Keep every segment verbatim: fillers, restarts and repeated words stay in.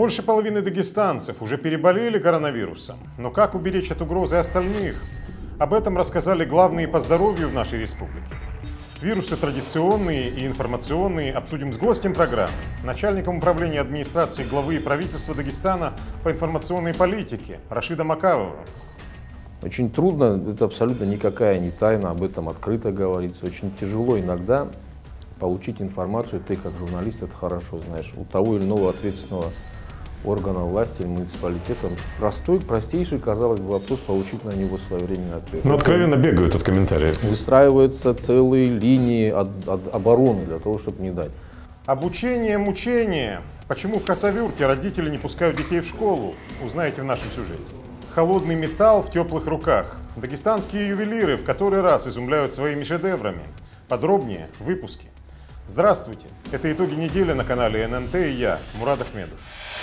Больше половины дагестанцев уже переболели коронавирусом. Но как уберечь от угрозы остальных? Об этом рассказали главные по здоровью в нашей республике. Вирусы традиционные и информационные обсудим с гостем программы, начальником управления администрации главы правительства Дагестана по информационной политике Рашидом Акавовым. Очень трудно, это абсолютно никакая не тайна, об этом открыто говорится. Очень тяжело иногда получить информацию, ты как журналист это хорошо знаешь, у того или иного ответственного органа власти, муниципалитета. Простой, простейший, казалось бы, вопрос, получить на него своевременный ответ. Ну, откровенно бегают от комментариев. Выстраиваются целые линии от, от обороны для того, чтобы не дать. Обучение, мучение. Почему в Хасавюрте родители не пускают детей в школу? Узнаете в нашем сюжете. Холодный металл в теплых руках. Дагестанские ювелиры в который раз изумляют своими шедеврами. Подробнее в выпуске. Здравствуйте! Это итоги недели на канале эн эн тэ и я, Мурад Ахмедов.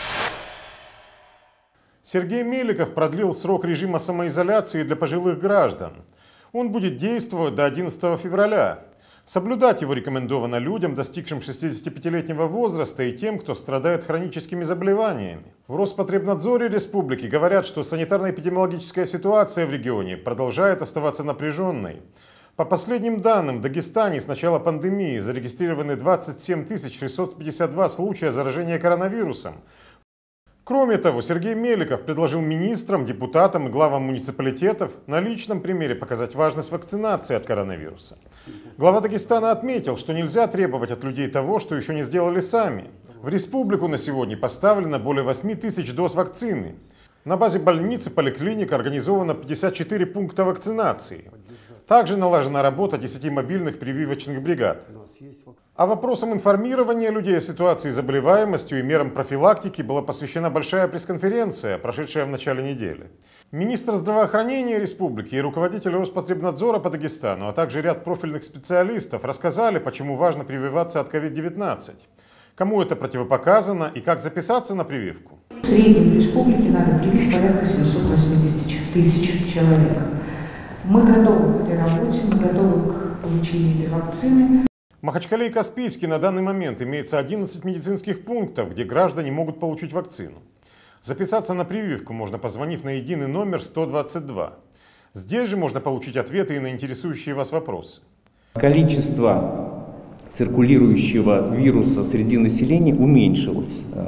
Сергей Меликов продлил срок режима самоизоляции для пожилых граждан. Он будет действовать до одиннадцатого февраля. Соблюдать его рекомендовано людям, достигшим шестидесятипятилетнего возраста, и тем, кто страдает хроническими заболеваниями. В Роспотребнадзоре республики говорят, что санитарно-эпидемиологическая ситуация в регионе продолжает оставаться напряженной. По последним данным, в Дагестане с начала пандемии зарегистрированы двадцать семь тысяч шестьсот пятьдесят два случая заражения коронавирусом. Кроме того, Сергей Меликов предложил министрам, депутатам и главам муниципалитетов на личном примере показать важность вакцинации от коронавируса. Глава Дагестана отметил, что нельзя требовать от людей того, что еще не сделали сами. В республику на сегодня поставлено более восьми тысяч доз вакцины. На базе больниц и поликлиник организовано пятьдесят четыре пункта вакцинации. Также налажена работа десяти мобильных прививочных бригад. А вопросам информирования людей о ситуации с заболеваемостью и мерам профилактики была посвящена большая пресс-конференция, прошедшая в начале недели. Министр здравоохранения республики и руководитель Роспотребнадзора по Дагестану, а также ряд профильных специалистов рассказали, почему важно прививаться от ковид девятнадцать, кому это противопоказано и как записаться на прививку. В среднем в республике надо привить порядка семисот восьмидесяти тысяч человек. Мы готовы к этой работе, мы готовы к получению этой вакцины. В Махачкале и Каспийске на данный момент имеется одиннадцать медицинских пунктов, где граждане могут получить вакцину. Записаться на прививку можно, позвонив на единый номер сто двадцать два. Здесь же можно получить ответы и на интересующие вас вопросы. Количество циркулирующего вируса среди населения уменьшилось.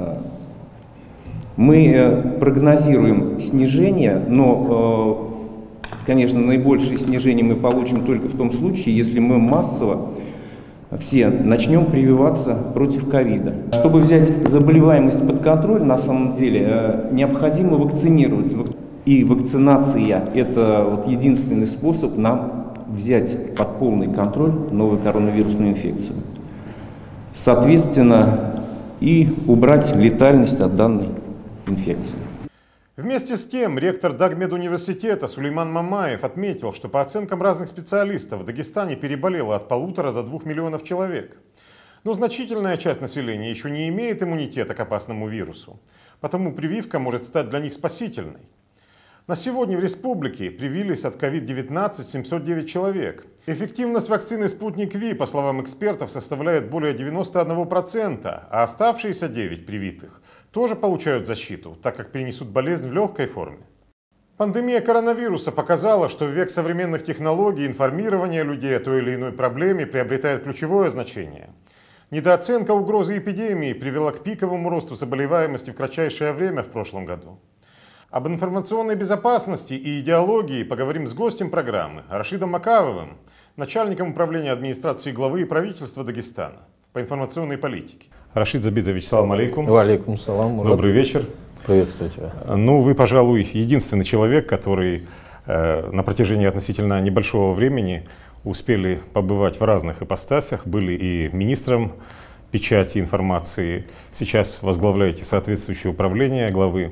Мы прогнозируем снижение, но, конечно, наибольшее снижение мы получим только в том случае, если мы массово все начнем прививаться против ковида. Чтобы взять заболеваемость под контроль, на самом деле необходимо вакцинироваться. И вакцинация – это вот единственный способ нам взять под полный контроль новую коронавирусную инфекцию. Соответственно, и убрать летальность от данной инфекции. Вместе с тем, ректор Дагмедуниверситета Сулейман Мамаев отметил, что по оценкам разных специалистов в Дагестане переболело от полутора до двух миллионов человек. Но значительная часть населения еще не имеет иммунитета к опасному вирусу, потому прививка может стать для них спасительной. На сегодня в республике привились от ковид девятнадцать семьсот девять человек. Эффективность вакцины «Спутник Ви», по словам экспертов, составляет более девяноста одного процента, а оставшиеся девять привитых тоже получают защиту, так как перенесут болезнь в легкой форме. Пандемия коронавируса показала, что в век современных технологий информирование людей о той или иной проблеме приобретает ключевое значение. Недооценка угрозы эпидемии привела к пиковому росту заболеваемости в кратчайшее время в прошлом году. Об информационной безопасности и идеологии поговорим с гостем программы Рашидом Акавовым, начальником управления администрации главы правительства Дагестана по информационной политике. Рашид Забитович, салам алейкум. Валейкум салам. Добрый вечер. Приветствую тебя. Ну, вы, пожалуй, единственный человек, который э, на протяжении относительно небольшого времени успели побывать в разных ипостасях, были и министром печати информации, сейчас возглавляете соответствующее управление главы.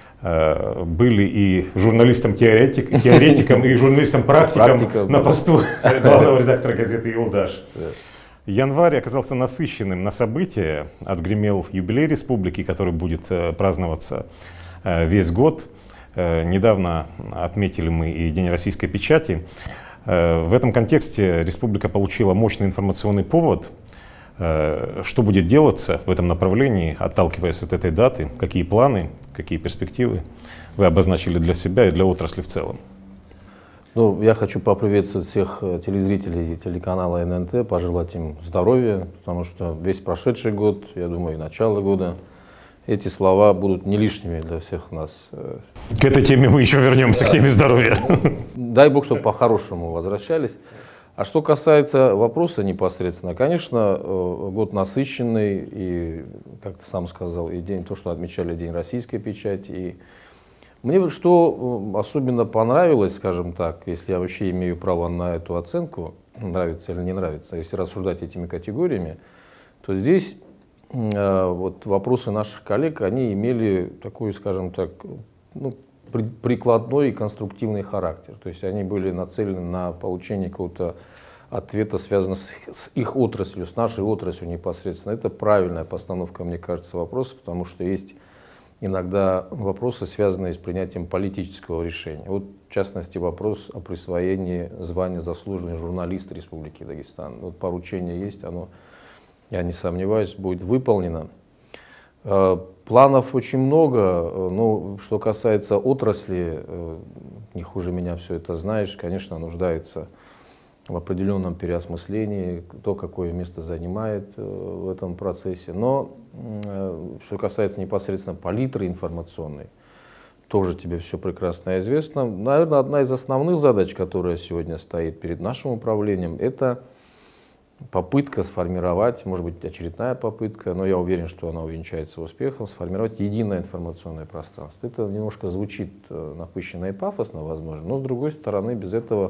Были и журналистом-теоретиком, теоретиком, и журналистом-практиком на посту главного редактора газеты «Юлдаш». Январь оказался насыщенным на события. Отгремел юбилей республики, который будет праздноваться весь год. Недавно отметили мы и День российской печати. В этом контексте республика получила мощный информационный повод Что будет делаться в этом направлении, отталкиваясь от этой даты? Какие планы, какие перспективы вы обозначили для себя и для отрасли в целом? Ну, я хочу поприветствовать всех телезрителей телеканала эн эн тэ, пожелать им здоровья, потому что весь прошедший год, я думаю, и начало года, эти слова будут не лишними для всех нас. К этой теме мы еще вернемся, да, к теме здоровья. Дай Бог, чтобы по-хорошему возвращались. А что касается вопроса непосредственно, конечно, год насыщенный, и, как ты сам сказал, и день, то, что отмечали День российской печати. И мне вот что особенно понравилось, скажем так, если я вообще имею право на эту оценку, нравится или не нравится, если рассуждать этими категориями, то здесь вот вопросы наших коллег, они имели такой, скажем так, ну, прикладной и конструктивный характер. То есть они были нацелены на получение какого-то ответа, связанного с, с их отраслью, с нашей отраслью непосредственно. Это правильная постановка, мне кажется, вопроса, потому что есть иногда вопросы, связанные с принятием политического решения. Вот, в частности, вопрос о присвоении звания заслуженный журналист Республики Дагестан. Вот поручение есть, оно, я не сомневаюсь, будет выполнено. Планов очень много, но что касается отрасли, не хуже меня все это знаешь, конечно, нуждается в определенном переосмыслении, кто какое место занимает в этом процессе. Но что касается непосредственно палитры информационной, тоже тебе все прекрасно известно. Наверное, одна из основных задач, которая сегодня стоит перед нашим управлением, это попытка сформировать, может быть, очередная попытка, но я уверен, что она увенчается успехом, сформировать единое информационное пространство. Это немножко звучит напыщенно и пафосно, возможно, но с другой стороны, без этого,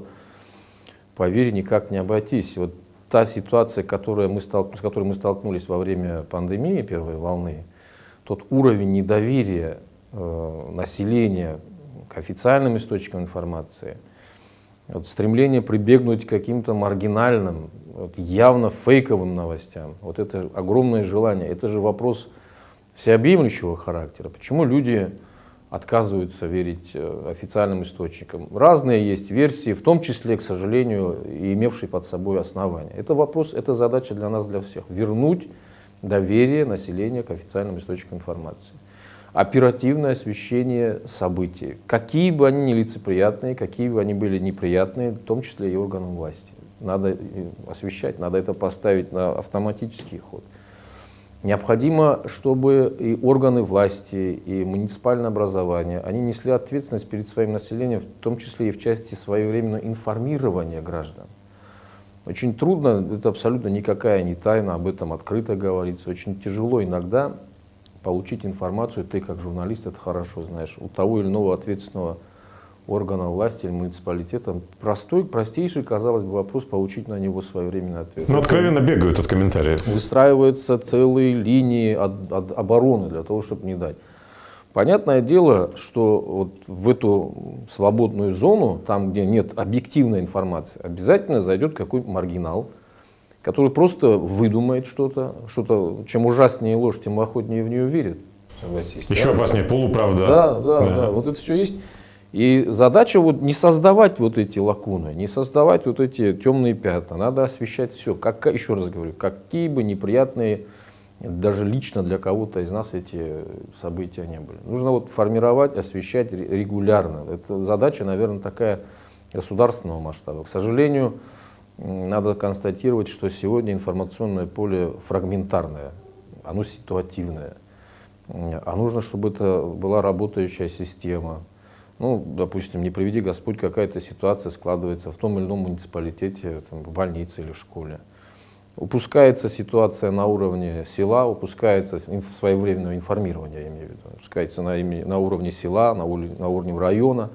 поверь, никак не обойтись. Вот та ситуация, которая мы столк... с которой мы столкнулись во время пандемии первой волны, тот уровень недоверия э, населения к официальным источникам информации, вот стремление прибегнуть к каким-то маргинальным, вот явно фейковым новостям, вот это огромное желание, это же вопрос всеобъемлющего характера. Почему люди отказываются верить официальным источникам? Разные есть версии, в том числе, к сожалению, и имевшие под собой основания. Это вопрос, это задача для нас, для всех. Вернуть доверие населения к официальным источникам информации. Оперативное освещение событий, какие бы они нелицеприятные, какие бы они были неприятные, в том числе и органам власти. Надо освещать, надо это поставить на автоматический ход. Необходимо, чтобы и органы власти, и муниципальное образование, они несли ответственность перед своим населением, в том числе и в части своевременного информирования граждан. Очень трудно, это абсолютно никакая не тайна, об этом открыто говорится, очень тяжело иногда получить информацию, ты как журналист это хорошо знаешь, у того или иного ответственного органа власти или муниципалитета. Простой, простейший, казалось бы, вопрос, получить на него своевременный ответ. Ну, откровенно бегают от комментариев. Выстраиваются целые линии от, от обороны для того, чтобы не дать. Понятное дело, что вот в эту свободную зону, там, где нет объективной информации, обязательно зайдет какой-то маргинал, который просто выдумает что-то, что-то, чем ужаснее ложь, тем охотнее в нее верит. Согласись, Еще да? опаснее полуправда. Да, да, да, да, вот это все есть. И задача вот не создавать вот эти лакуны, не создавать вот эти темные пятна. Надо освещать все. Как, еще раз говорю, какие бы неприятные, даже лично для кого-то из нас эти события не были. Нужно вот формировать, освещать регулярно. Это задача, наверное, такая государственного масштаба. К сожалению, надо констатировать, что сегодня информационное поле фрагментарное, оно ситуативное. А нужно, чтобы это была работающая система. Ну, допустим, не приведи Господь, какая-то ситуация складывается в том или ином муниципалитете, там, в больнице или в школе. Упускается ситуация на уровне села, упускается своевременное информирование, я имею в виду, упускается на, на уровне села, на, уровне, на уровне района.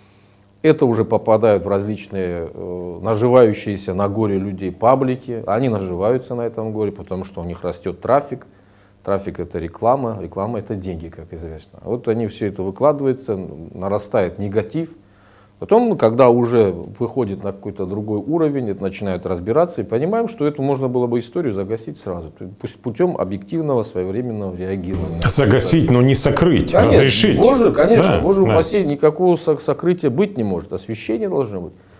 Это уже попадают в различные э, наживающиеся на горе людей паблики. Они наживаются на этом горе, потому что у них растет трафик. Трафик — это реклама, реклама — это деньги, как известно. Вот они все это выкладываются, нарастает негатив. Потом, когда уже выходит на какой-то другой уровень, это начинают разбираться и понимаем, что эту можно было бы историю загасить сразу, пусть путем объективного своевременного реагирования. Загасить, но не сокрыть, конечно, разрешить. Боже, конечно, да, боже да. упаси, никакого сокрытия быть не может, освещение должно быть.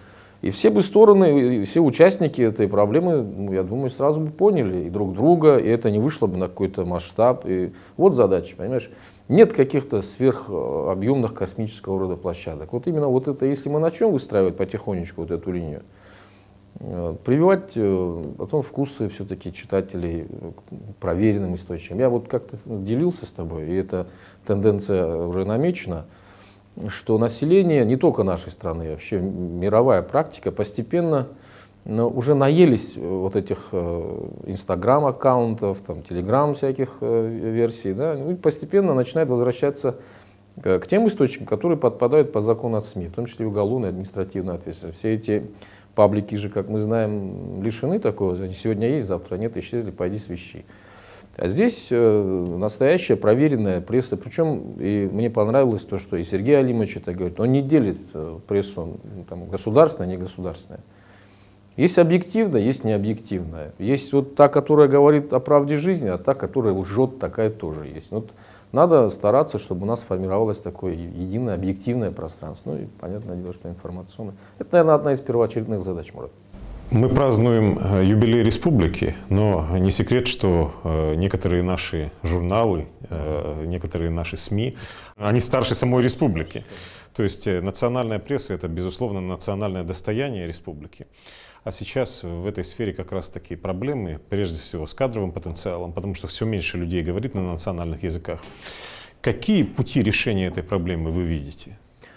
И все бы стороны, и все участники этой проблемы, ну, я думаю, сразу бы поняли и друг друга, и это не вышло бы на какой-то масштаб. И вот задача, понимаешь? Нет каких-то сверхобъемных космического рода площадок. Вот именно вот это, если мы начнем выстраивать потихонечку вот эту линию, прививать потом вкусы все-таки читателей к проверенным источникам. Я вот как-то делился с тобой, и эта тенденция уже намечена, что население, не только нашей страны, вообще мировая практика, постепенно но уже наелись вот этих инстаграм-аккаунтов, там, телеграм всяких версий, да, и постепенно начинает возвращаться к тем источникам, которые подпадают под закон от СМИ, в том числе и уголовная административная ответственность. Все эти паблики же, как мы знаем, лишены такого, они сегодня есть, завтра нет, исчезли, пойди свищи. А здесь э, настоящая проверенная пресса, причем и мне понравилось то, что и Сергей Алимович это говорит, он не делит э, прессу там, государственная, не государственная. Есть объективная, есть необъективная. Есть вот та, которая говорит о правде жизни, а та, которая лжет, такая тоже есть. Вот надо стараться, чтобы у нас формировалось такое единое объективное пространство. Ну и понятное дело, что информационное. Это, наверное, одна из первоочередных задач, Мурат. Мы празднуем юбилей республики, но не секрет, что некоторые наши журналы, некоторые наши СМИ, они старше самой республики. То есть национальная пресса — это, безусловно, национальное достояние республики. А сейчас в этой сфере как раз такие проблемы, прежде всего с кадровым потенциалом, потому что все меньше людей говорит на национальных языках. Какие пути решения этой проблемы вы видите?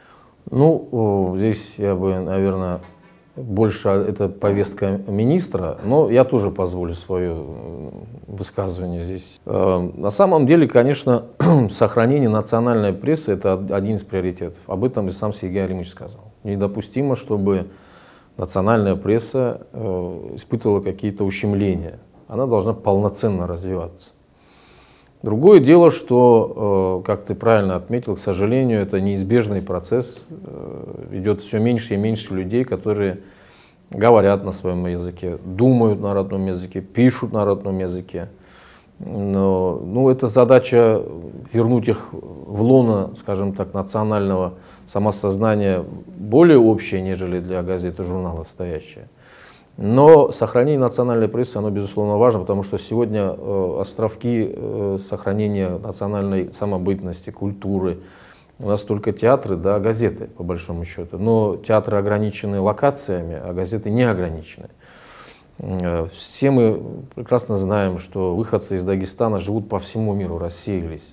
Ну, здесь я бы, наверное, больше это повестка министра, но я тоже позволю свое высказывание здесь. На самом деле, конечно, сохранение национальной прессы — это один из приоритетов. Об этом и сам Сергей Алимович сказал. Недопустимо, чтобы национальная пресса испытывала какие-то ущемления. Она должна полноценно развиваться. Другое дело, что, как ты правильно отметил, к сожалению, это неизбежный процесс. Идет все меньше и меньше людей, которые говорят на своем языке, думают на родном языке, пишут на родном языке. Но, ну, это задача вернуть их в лоно, скажем так, национального самосознания более общая, нежели для газет и журналов стоящая. Но сохранение национальной прессы, оно, безусловно, важно, потому что сегодня э, островки э, сохранения национальной самобытности, культуры, у нас только театры, да, газеты, по большому счету. Но театры ограничены локациями, а газеты не ограничены. Э, все мы прекрасно знаем, что выходцы из Дагестана живут по всему миру, рассеялись.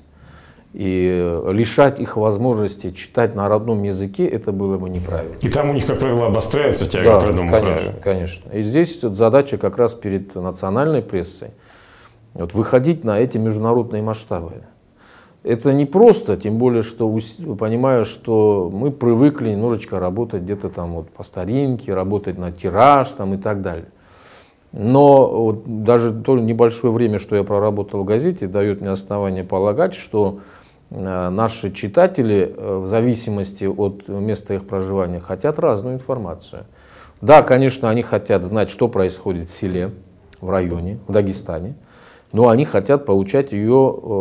И лишать их возможности читать на родном языке, это было бы неправильно. И там у них, как правило, обостряется тяга к родному конечно, краю. конечно. И здесь вот задача как раз перед национальной прессой вот, выходить на эти международные масштабы. Это не просто, тем более, что понимаю, что мы привыкли немножечко работать где-то там вот по старинке, работать на тираж там, и так далее. Но вот даже то небольшое время, что я проработал в газете, дает мне основание полагать, что наши читатели в зависимости от места их проживания хотят разную информацию. Да, конечно, они хотят знать, что происходит в селе, в районе, в Дагестане, но они хотят получать ее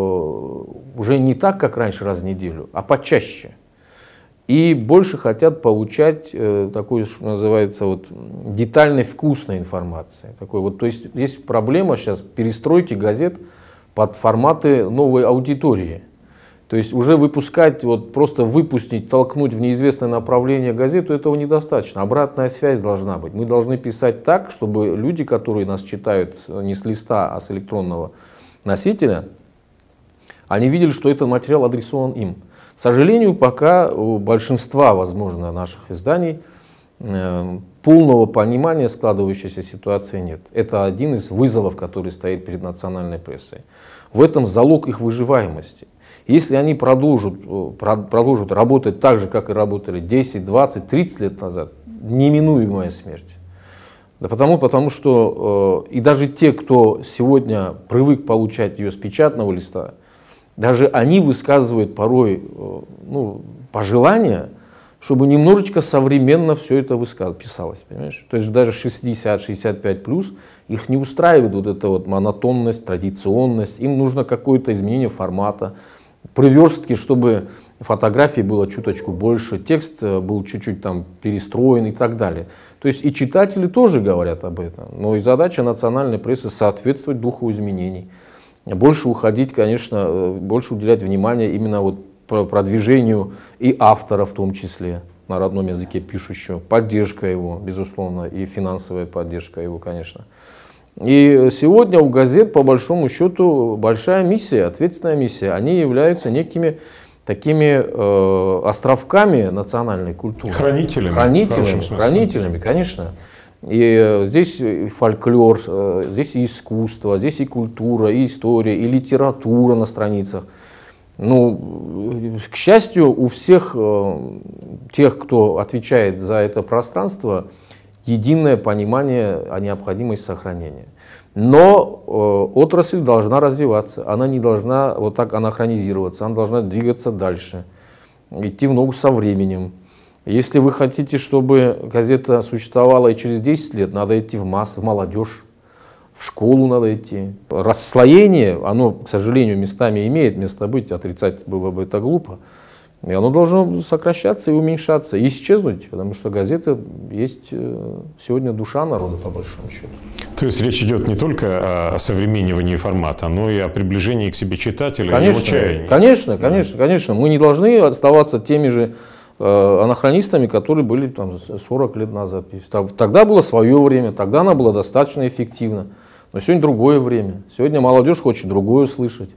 уже не так, как раньше, раз в неделю, а почаще. И больше хотят получать э, такой, что называется, вот, детальной, вкусной информации. Такой, вот, то есть здесь проблема сейчас перестройки газет под форматы новой аудитории. То есть уже выпускать, вот, просто выпустить, толкнуть в неизвестное направление газету, этого недостаточно. Обратная связь должна быть. Мы должны писать так, чтобы люди, которые нас читают не с листа, а с электронного носителя, они видели, что этот материал адресован им. К сожалению, пока у большинства, возможно, наших изданий э, полного понимания складывающейся ситуации нет. Это один из вызовов, который стоит перед национальной прессой. В этом залог их выживаемости. Если они продолжат, продолжат работать так же, как и работали десять, двадцать, тридцать лет назад, неминуемая смерть. Да потому, потому что э, и даже те, кто сегодня привык получать ее с печатного листа, даже они высказывают порой ну, пожелания, чтобы немножечко современно все это писалось. Понимаешь? То есть даже шестьдесят — шестьдесят пять плюс их не устраивает вот эта вот монотонность, традиционность. Им нужно какое-то изменение формата, приверстки, чтобы фотографий было чуточку больше, текст был чуть-чуть там перестроен и так далее. То есть и читатели тоже говорят об этом. Но и задача национальной прессы соответствовать духу изменений. Больше уходить, конечно, больше уделять внимание именно вот продвижению и автора в том числе, на родном языке пишущего, поддержка его, безусловно, и финансовая поддержка его, конечно. И сегодня у газет, по большому счету, большая миссия, ответственная миссия. Они являются некими такими э, островками национальной культуры. Хранителями. Хранителями, хранителями, конечно. И здесь и фольклор, здесь и искусство, здесь и культура, и история, и литература на страницах. Ну, к счастью, у всех э, тех, кто отвечает за это пространство, единое понимание о необходимости сохранения. Но э, отрасль должна развиваться, она не должна вот так анахронизироваться, она должна двигаться дальше, идти в ногу со временем. Если вы хотите, чтобы газета существовала и через десять лет, надо идти в массы, в молодежь, в школу надо идти. Расслоение, оно, к сожалению, местами имеет место быть, отрицать было бы это глупо. И оно должно сокращаться и уменьшаться, и исчезнуть, потому что газета есть сегодня душа народа, по большому счету. То есть речь идет не только о современнивании формата, но и о приближении к себе читателя, конечно, и его чаяния. Конечно, конечно, конечно. Мы не должны оставаться теми же э, анахронистами, которые были там, сорок лет назад. Тогда было свое время, тогда она была достаточно эффективна. Но сегодня другое время. Сегодня молодежь хочет другое слышать.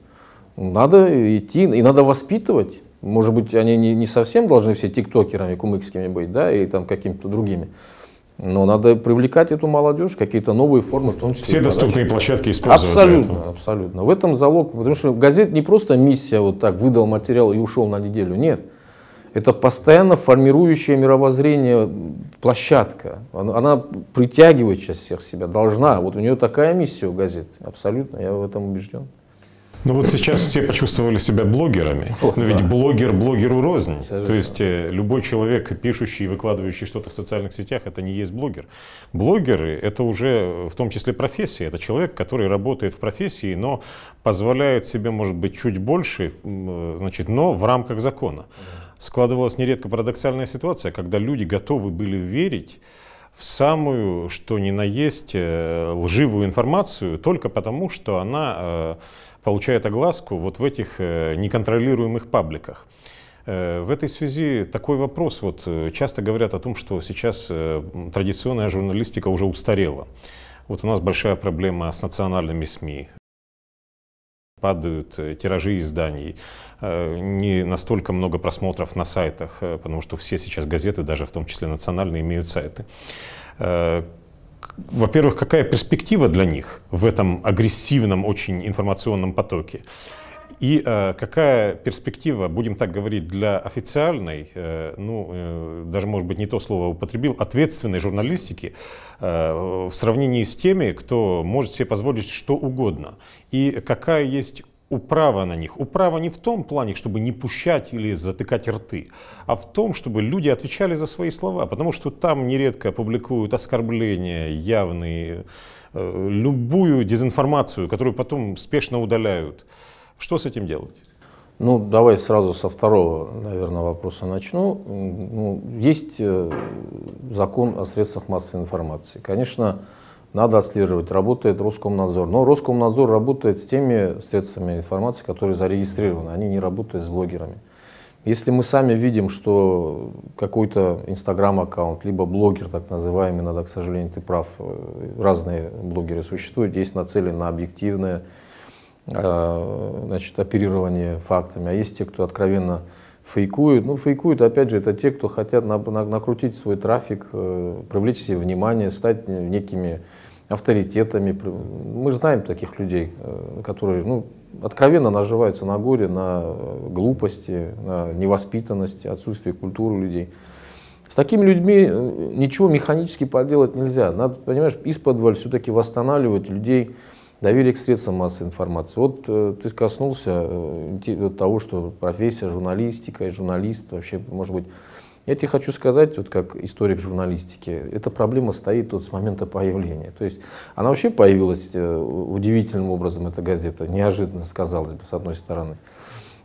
Надо идти и надо воспитывать. Может быть, они не, не совсем должны все тиктокерами, кумыкскими быть, да, и там какими-то другими. Но надо привлекать эту молодежь, какие-то новые формы, в том числе. Все доступные площадки использовать. Абсолютно, абсолютно. В этом залог, потому что газет не просто миссия, вот так, выдал материал и ушел на неделю. Нет. Это постоянно формирующее мировоззрение площадка. Она, она притягивает сейчас всех себя, должна. Вот у нее такая миссия у газет. Абсолютно, я в этом убежден. Ну вот сейчас все почувствовали себя блогерами, но ведь блогер блогеру рознь. То есть любой человек, пишущий и выкладывающий что-то в социальных сетях, это не есть блогер. Блогеры — это уже в том числе профессия. Это человек, который работает в профессии, но позволяет себе, может быть, чуть больше, значит, но в рамках закона. Складывалась нередко парадоксальная ситуация, когда люди готовы были верить в самую, что ни на есть, лживую информацию только потому, что она получает огласку вот в этих неконтролируемых пабликах. В этой связи такой вопрос. Вот, часто говорят о том, что сейчас традиционная журналистика уже устарела. Вот у нас большая проблема с национальными СМИ. Падают тиражи изданий, не настолько много просмотров на сайтах, потому что все сейчас газеты, даже в том числе национальные, имеют сайты. Во-первых, какая перспектива для них в этом агрессивном очень информационном потоке? И э, какая перспектива, будем так говорить, для официальной, э, ну, э, даже, может быть, не то слово употребил, ответственной журналистики э, в сравнении с теми, кто может себе позволить что угодно? И какая есть управа на них? Управа не в том плане, чтобы не пущать или затыкать рты, а в том, чтобы люди отвечали за свои слова, потому что там нередко публикуют оскорбления явные, э, любую дезинформацию, которую потом спешно удаляют. Что с этим делать? Ну, давай сразу со второго, наверное, вопроса начну. Ну, есть закон о средствах массовой информации. Конечно, надо отслеживать, работает Роскомнадзор. Но Роскомнадзор работает с теми средствами информации, которые зарегистрированы. Они не работают с блогерами. Если мы сами видим, что какой-то инстаграм-аккаунт, либо блогер, так называемый, надо, к сожалению, ты прав, разные блогеры существуют, есть нацелены на объективное, значит, оперирование фактами, а есть те, кто откровенно фейкует. Ну, фейкуют, опять же, это те, кто хотят на, на, накрутить свой трафик, привлечь себе внимание, стать некими авторитетами. Мы же знаем таких людей, которые, ну, откровенно наживаются на горе, на глупости, на невоспитанности, отсутствии культуры людей. С такими людьми ничего механически поделать нельзя. Надо, понимаешь, исподволь все-таки восстанавливать людей, доверие к средствам массовой информации. Вот э, ты коснулся э, того, что профессия журналистика и журналист вообще, может быть, я тебе хочу сказать, вот как историк журналистики, эта проблема стоит вот с момента появления. То есть она вообще появилась э, удивительным образом, эта газета, неожиданно, казалось бы, с одной стороны.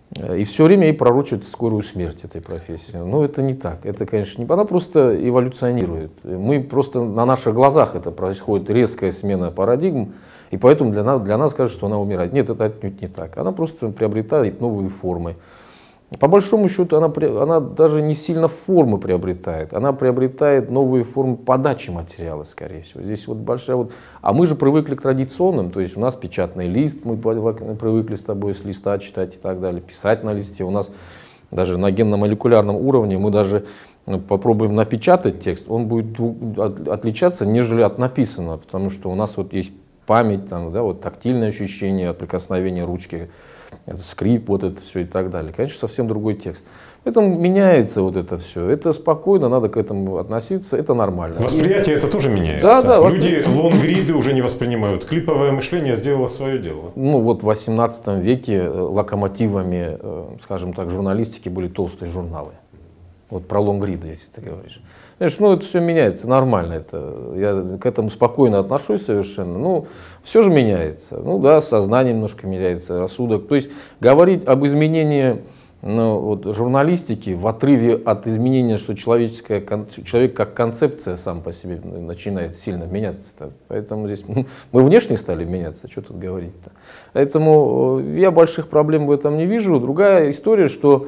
И все время ей пророчат скорую смерть этой профессии. Но это не так. Это, конечно, не... Она просто эволюционирует. Мы просто на наших глазах это происходит резкая смена парадигм, и поэтому для нас, для нас кажется, что она умирает. Нет, это отнюдь не так. Она просто приобретает новые формы. По большому счету, она, она даже не сильно формы приобретает, она приобретает новые формы подачи материала, скорее всего. Здесь вот большая вот... А мы же привыкли к традиционным, то есть у нас печатный лист, мы привыкли с тобой с листа читать и так далее, писать на листе. У нас даже на генно-молекулярном уровне мы даже попробуем напечатать текст, он будет отличаться, нежели от написанного, потому что у нас вот есть память, там, да, вот тактильное ощущение от прикосновения ручки, это скрип, вот это все и так далее. Конечно, совсем другой текст. Поэтому меняется вот это все. Это спокойно, надо к этому относиться, это нормально. Восприятие и... это тоже меняется. Да, да, Люди воспри... лонгриды уже не воспринимают. Клиповое мышление сделало свое дело. Ну вот в восемнадцатом веке локомотивами, скажем так, журналистики были толстые журналы. Вот про лонгриды, если ты говоришь. Знаешь, ну это все меняется, нормально. Это, я к этому спокойно отношусь совершенно. Ну, все же меняется. Ну да, сознание немножко меняется, рассудок. То есть говорить об изменении ну, вот, журналистики в отрыве от изменения, что человеческая, человек как концепция сам по себе начинает сильно меняться. Поэтому здесь мы внешне стали меняться, что тут говорить-то. Поэтому я больших проблем в этом не вижу. Другая история, что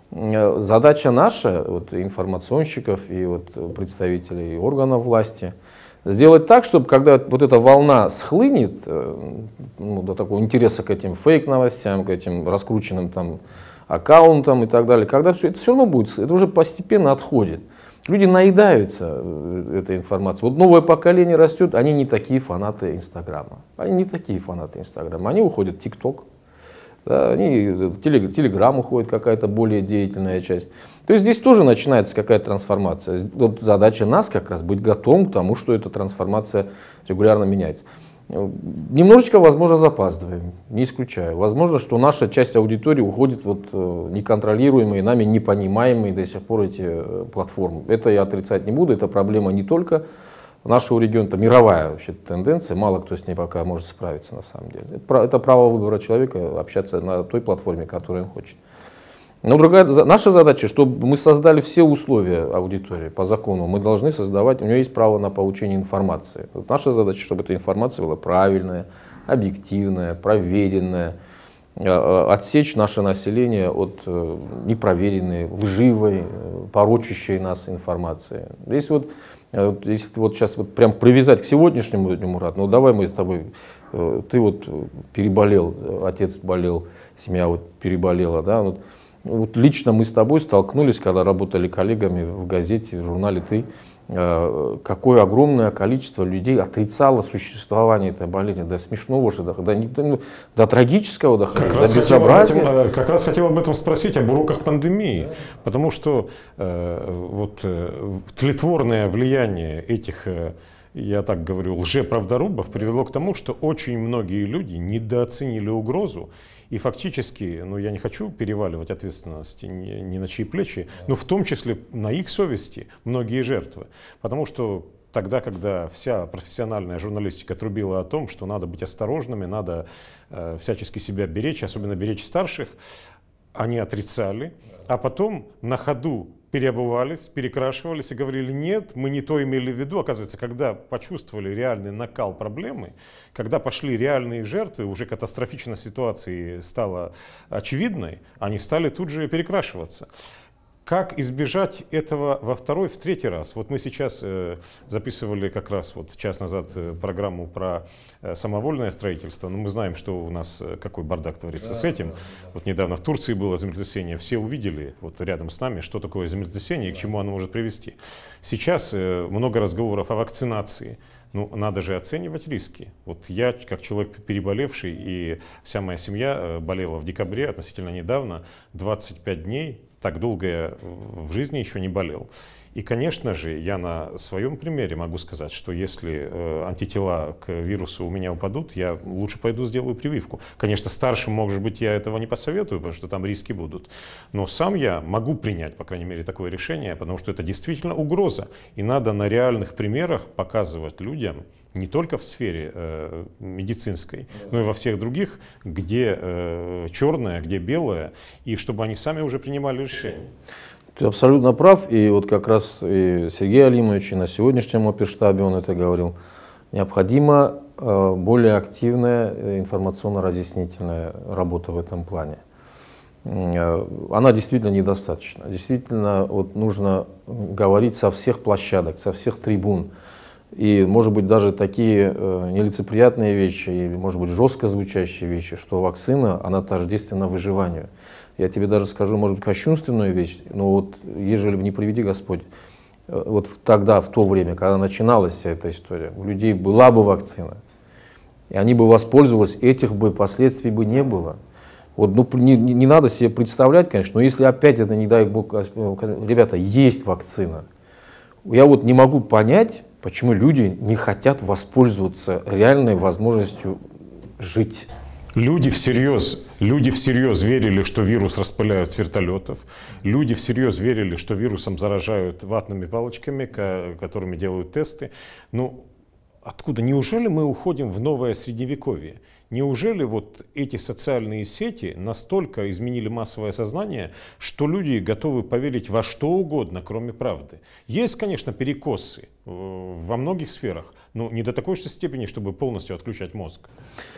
задача наша, вот, информационщиков и вот, представителей органов власти, сделать так, чтобы когда вот эта волна схлынет, ну, до такого интереса к этим фейк-новостям, к этим раскрученным там аккаунтам и так далее, когда все это все равно будет, это уже постепенно отходит. Люди наедаются этой информацией. Вот новое поколение растет, они не такие фанаты Инстаграма. Они не такие фанаты Инстаграма. Они уходят в ТикТок. Да, они, телеграм уходит, какая-то более деятельная часть. То есть здесь тоже начинается какая-то трансформация. Вот задача нас как раз быть готовым к тому, что эта трансформация регулярно меняется. Немножечко, возможно, запаздываем, не исключаю. Возможно, что наша часть аудитории уходит вот неконтролируемые, нами непонимаемые до сих пор эти платформы. Это я отрицать не буду, это проблема не только нашего региона, это мировая вообще тенденция, мало кто с ней пока может справиться на самом деле. Это, это право выбора человека общаться на той платформе, которую он хочет. Но другая, наша задача, чтобы мы создали все условия аудитории по закону, мы должны создавать, у нее есть право на получение информации. Вот наша задача, чтобы эта информация была правильная, объективная, проверенная, отсечь наше население от непроверенной, лживой, порочащей нас информации. Здесь вот Если вот сейчас вот прям привязать к сегодняшнему дню, Мурат, ну давай мы с тобой, ты вот переболел, отец болел, семья вот переболела, да, вот, вот лично мы с тобой столкнулись, когда работали коллегами в газете, в журнале «Ты», какое огромное количество людей отрицало существование этой болезни, до смешного же, до, до, до трагического дохода, до безобразия. Этим, как раз хотел об этом спросить, об уроках пандемии, да. Потому что э, вот, э, тлетворное влияние этих, э, я так говорю, лжеправдорубов привело к тому, что очень многие люди недооценили угрозу. И фактически, ну я не хочу переваливать ответственности ни, ни на чьи плечи, но в том числе на их совести многие жертвы. Потому что тогда, когда вся профессиональная журналистика трубила о том, что надо быть осторожными, надо э, всячески себя беречь, особенно беречь старших, они отрицали, а потом на ходу переобувались, перекрашивались и говорили: нет, мы не то имели в виду. Оказывается, когда почувствовали реальный накал проблемы, когда пошли реальные жертвы, уже катастрофичность ситуации стала очевидной, они стали тут же перекрашиваться. Как избежать этого во второй, в третий раз? Вот мы сейчас э, записывали как раз вот час назад э, программу про э, самовольное строительство, но мы знаем, что у нас э, какой бардак творится да, с этим. Да, да, да. Вот недавно в Турции было землетрясение, все увидели вот рядом с нами, что такое землетрясение и к чему оно может привести. Сейчас э, много разговоров о вакцинации. Ну, надо же оценивать риски. Вот я, как человек переболевший, и вся моя семья болела в декабре, относительно недавно, двадцать пять дней. Так долго я в жизни еще не болел. И, конечно же, я на своем примере могу сказать, что если э, антитела к вирусу у меня упадут, я лучше пойду сделаю прививку. Конечно, старшим, может быть, я этого не посоветую, потому что там риски будут. Но сам я могу принять, по крайней мере, такое решение, потому что это действительно угроза. И надо на реальных примерах показывать людям, не только в сфере э, медицинской, но и во всех других, где э, черное, где белое, и чтобы они сами уже принимали решения. Ты абсолютно прав, и вот как раз и Сергей Алимович и на сегодняшнем оперштабе он это говорил. Необходима э, более активная информационно-разъяснительная работа в этом плане. Э, она действительно недостаточна. Действительно, вот нужно говорить со всех площадок, со всех трибун. И, может быть, даже такие э, нелицеприятные вещи, или, может быть, жестко звучащие вещи, что вакцина, она тождественна выживанию. Я тебе даже скажу, может быть, кощунственную вещь, но вот, ежели бы не приведи Господь, э, вот тогда, в то время, когда начиналась вся эта история, у людей была бы вакцина, и они бы воспользовались, этих бы последствий бы не было. Вот, ну, не, не надо себе представлять, конечно, но если опять это, не дай Бог, ребята, есть вакцина, я вот не могу понять, почему люди не хотят воспользоваться реальной возможностью жить. Люди всерьез, люди всерьез верили, что вирус распыляют с вертолетов. Люди всерьез верили, что вирусом заражают ватными палочками, которыми делают тесты. Ну, откуда? Неужели мы уходим в новое средневековье? Неужели вот эти социальные сети настолько изменили массовое сознание, что люди готовы поверить во что угодно, кроме правды? Есть, конечно, перекосы во многих сферах, но не до такой же степени, чтобы полностью отключать мозг.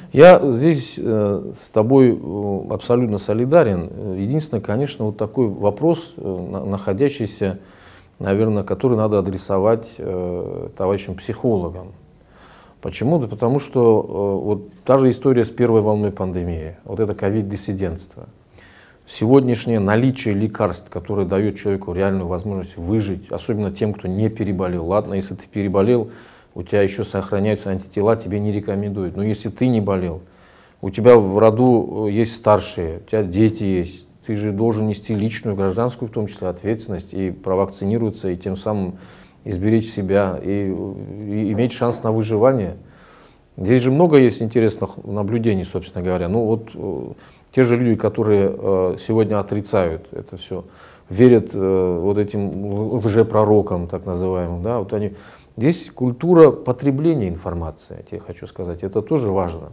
Я здесь э, с тобой э, абсолютно солидарен. Единственное, конечно, вот такой вопрос, э, находящийся, наверное, который надо адресовать э, товарищам психологам. Почему? Да потому что э, вот та же история с первой волной пандемии, вот это ковид-диссидентство. Сегодняшнее наличие лекарств, которое дает человеку реальную возможность выжить, особенно тем, кто не переболел. Ладно, если ты переболел, у тебя еще сохраняются антитела, тебе не рекомендуют. Но если ты не болел, у тебя в роду есть старшие, у тебя дети есть, ты же должен нести личную, гражданскую, в том числе, ответственность и провакцинироваться, и тем самым изберечь себя, и, и иметь шанс на выживание. Здесь же много есть интересных наблюдений, собственно говоря. Ну вот э, те же люди, которые э, сегодня отрицают это все, верят э, вот этим лжепророкам, так называемым, да, вот они. Здесь культура потребления информации, я тебе хочу сказать, это тоже важно.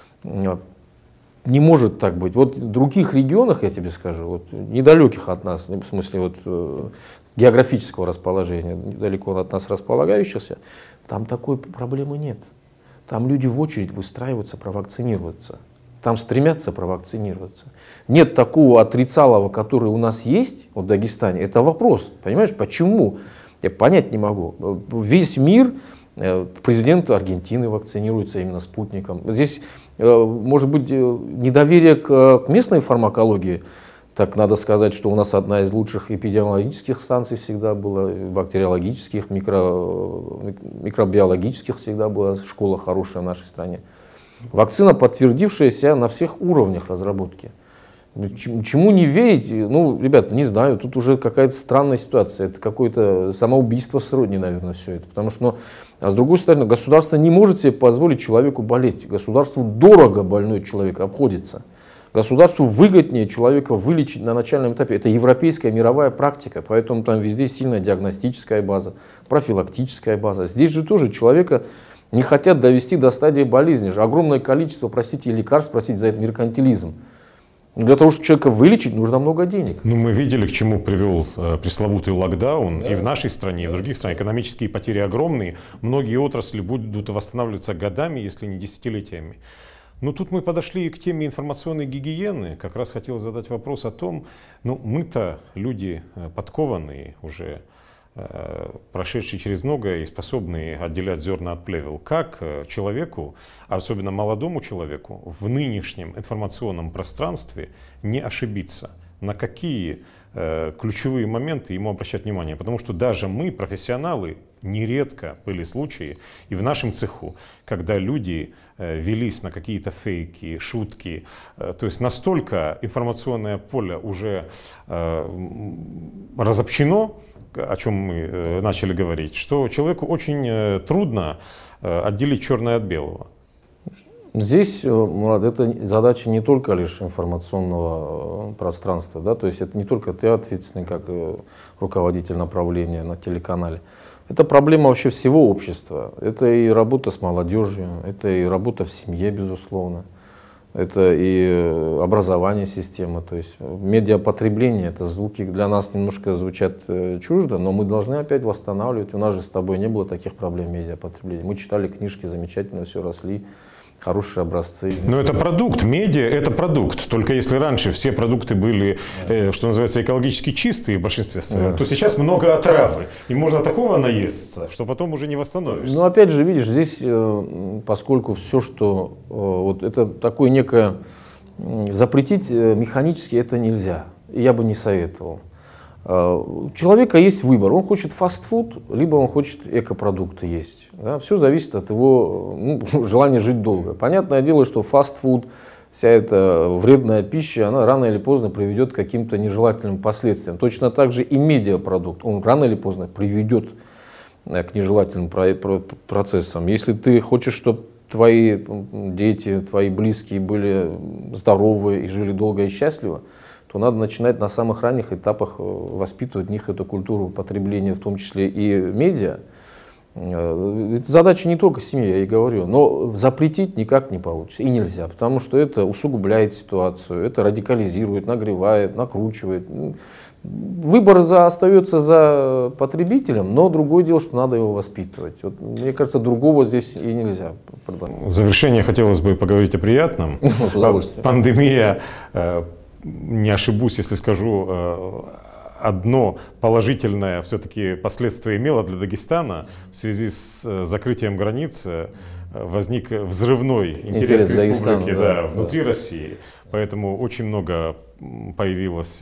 Не может так быть. Вот в других регионах, я тебе скажу, вот, недалеких от нас, в смысле вот, э, географического расположения, недалеко от нас располагающихся, там такой проблемы нет. Там люди в очередь выстраиваются провакцинироваться. Там стремятся провакцинироваться. Нет такого отрицалого, который у нас есть вот в Дагестане. Это вопрос. Понимаешь, почему? Я понять не могу. Весь мир, президент Аргентины вакцинируется именно спутником. Здесь, может быть, недоверие к местной фармакологии. Так надо сказать, что у нас одна из лучших эпидемиологических станций всегда была, бактериологических, микро, микробиологических всегда была школа хорошая в нашей стране. Вакцина, подтвердившаяся на всех уровнях разработки. Чему не верить? Ну, ребята, не знаю, тут уже какая-то странная ситуация. Это какое-то самоубийство сродни, наверное, все это. Потому что, ну, а с другой стороны, государство не может себе позволить человеку болеть. Государству дорого больной человек обходится. Государству выгоднее человека вылечить на начальном этапе. Это европейская мировая практика, поэтому там везде сильная диагностическая база, профилактическая база. Здесь же тоже человека не хотят довести до стадии болезни. Же огромное количество, простите, лекарств, простите за это меркантилизм. Для того, чтобы человека вылечить, нужно много денег. Ну, мы видели, к чему привел э, пресловутый локдаун. Да. И в нашей стране, и в других странах. Экономические потери огромные. Многие отрасли будут восстанавливаться годами, если не десятилетиями. Но тут мы подошли к теме информационной гигиены. Как раз хотел задать вопрос о том, ну, мы-то люди подкованные уже, прошедшие через многое и способные отделять зерна от плевел. Как человеку, особенно молодому человеку, в нынешнем информационном пространстве не ошибиться? На какие э, ключевые моменты ему обращать внимание? Потому что даже мы, профессионалы, нередко были случаи и в нашем цеху, когда люди э, велись на какие-то фейки, шутки. Э, то есть настолько информационное поле уже э, разобщено, о чем мы э, начали говорить, что человеку очень э, трудно э, отделить черное от белого. Здесь, Мурат, это задача не только лишь информационного пространства, да, то есть это не только ты ответственный как руководитель направления на телеканале. Это проблема вообще всего общества. Это и работа с молодежью, это и работа в семье, безусловно. Это и образование системы. То есть медиапотребление, это звуки для нас немножко звучат чуждо, но мы должны опять восстанавливать. У нас же с тобой не было таких проблем медиапотребления. Мы читали книжки, замечательно все росли. Хорошие образцы. Но это продукт, медиа это продукт. Только если раньше все продукты были, э, что называется, экологически чистые в большинстве своем, да. то сейчас много отравы. И можно такого наесться, что потом уже не восстановишься. Ну опять же, видишь, здесь, поскольку все, что вот это такое некое, запретить механически это нельзя. И я бы не советовал. У человека есть выбор. Он хочет фастфуд, либо он хочет экопродукты есть. Да? Все зависит от его ну, желания жить долго. Понятное дело, что фастфуд, вся эта вредная пища, она рано или поздно приведет к каким-то нежелательным последствиям. Точно так же и медиапродукт, он рано или поздно приведет к нежелательным процессам. Если ты хочешь, чтобы твои дети, твои близкие были здоровы и жили долго и счастливо, то надо начинать на самых ранних этапах воспитывать в них эту культуру потребления, в том числе и медиа. Это задача не только семьи, я и говорю, но запретить никак не получится и нельзя, потому что это усугубляет ситуацию, это радикализирует, нагревает, накручивает. Выбор за, остается за потребителем, но другое дело, что надо его воспитывать. Вот, мне кажется, другого здесь и нельзя предлагать. В завершение хотелось бы поговорить о приятном. С удовольствием. Пандемия, не ошибусь, если скажу, одно положительное все-таки последствие имела для Дагестана. В связи с закрытием границы возник взрывной интерес, интерес к республике да, да, внутри да. России. Поэтому очень много появилось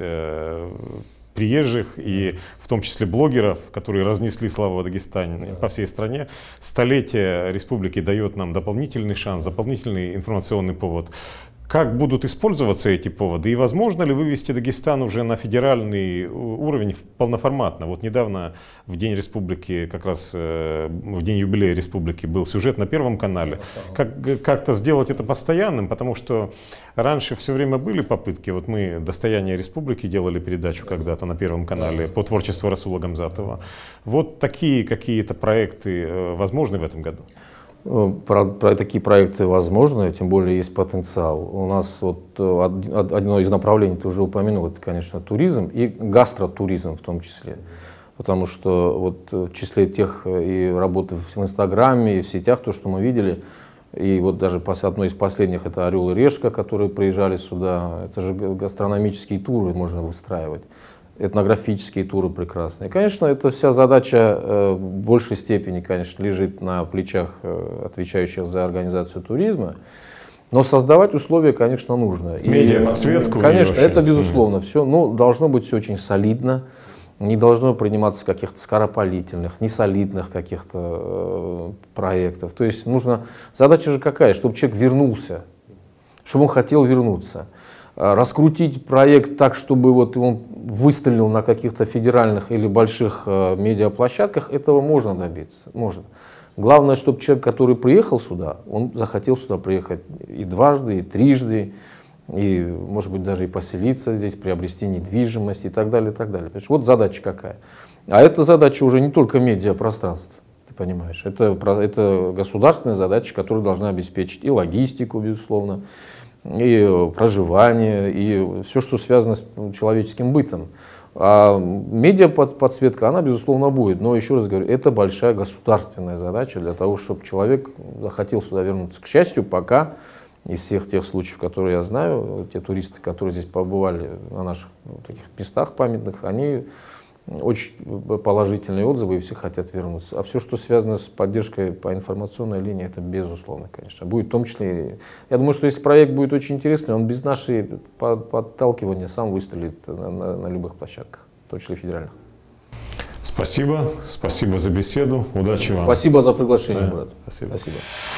приезжих, и в том числе блогеров, которые разнесли славу о Дагестане да. по всей стране. Столетие республики дает нам дополнительный шанс, дополнительный информационный повод. Как будут использоваться эти поводы? И возможно ли вывести Дагестан уже на федеральный уровень полноформатно? Вот недавно в День Республики, как раз в день юбилея Республики, был сюжет на Первом канале. Как, как-то сделать это постоянным, потому что раньше все время были попытки. Вот мы «Достояние Республики» делали передачу когда-то на Первом канале по творчеству Расула Гамзатова. Вот такие какие-то проекты возможны в этом году? Про, про такие проекты возможны, тем более есть потенциал. У нас вот одно из направлений, ты уже упомянул, это, конечно, туризм и гастротуризм в том числе. Потому что вот в числе тех и работы в Инстаграме, и в сетях, то, что мы видели, и вот даже одной из последних, это «Орел и решка», которые приезжали сюда, это же гастрономические туры можно выстраивать. Этнографические туры прекрасные. Конечно, эта вся задача э, в большей степени, конечно, лежит на плечах э, отвечающих за организацию туризма, но создавать условия, конечно, нужно. Медиа-подсветку. Конечно, это безусловно все, но должно быть все очень солидно, не должно приниматься каких-то скоропалительных, несолидных каких-то э, проектов. То есть нужно, задача же какая, чтобы человек вернулся, чтобы он хотел вернуться. Раскрутить проект так, чтобы вот он выстрелил на каких-то федеральных или больших э, медиаплощадках, этого можно добиться. Можно. Главное, чтобы человек, который приехал сюда, он захотел сюда приехать и дважды, и трижды, и, может быть, даже и поселиться здесь, приобрести недвижимость и так далее, и так далее. Вот задача какая. А эта задача уже не только медиапространство, ты понимаешь. Это, это государственная задача, которая должна обеспечить и логистику, безусловно, и проживание, и все, что связано с человеческим бытом. А медиаподсветка, она, безусловно, будет. Но, еще раз говорю, это большая государственная задача для того, чтобы человек захотел сюда вернуться. К счастью, пока из всех тех случаев, которые я знаю, те туристы, которые здесь побывали на наших ну, таких местах памятных, они очень положительные отзывы, и все хотят вернуться. А все, что связано с поддержкой по информационной линии, это безусловно, конечно. Будет в том числе, я думаю, что если проект будет очень интересный, он без нашей подталкивания сам выстрелит на, на, на любых площадках, в том числе федеральных. Спасибо, спасибо за беседу, удачи вам. Спасибо за приглашение, да, брат. Спасибо. Спасибо.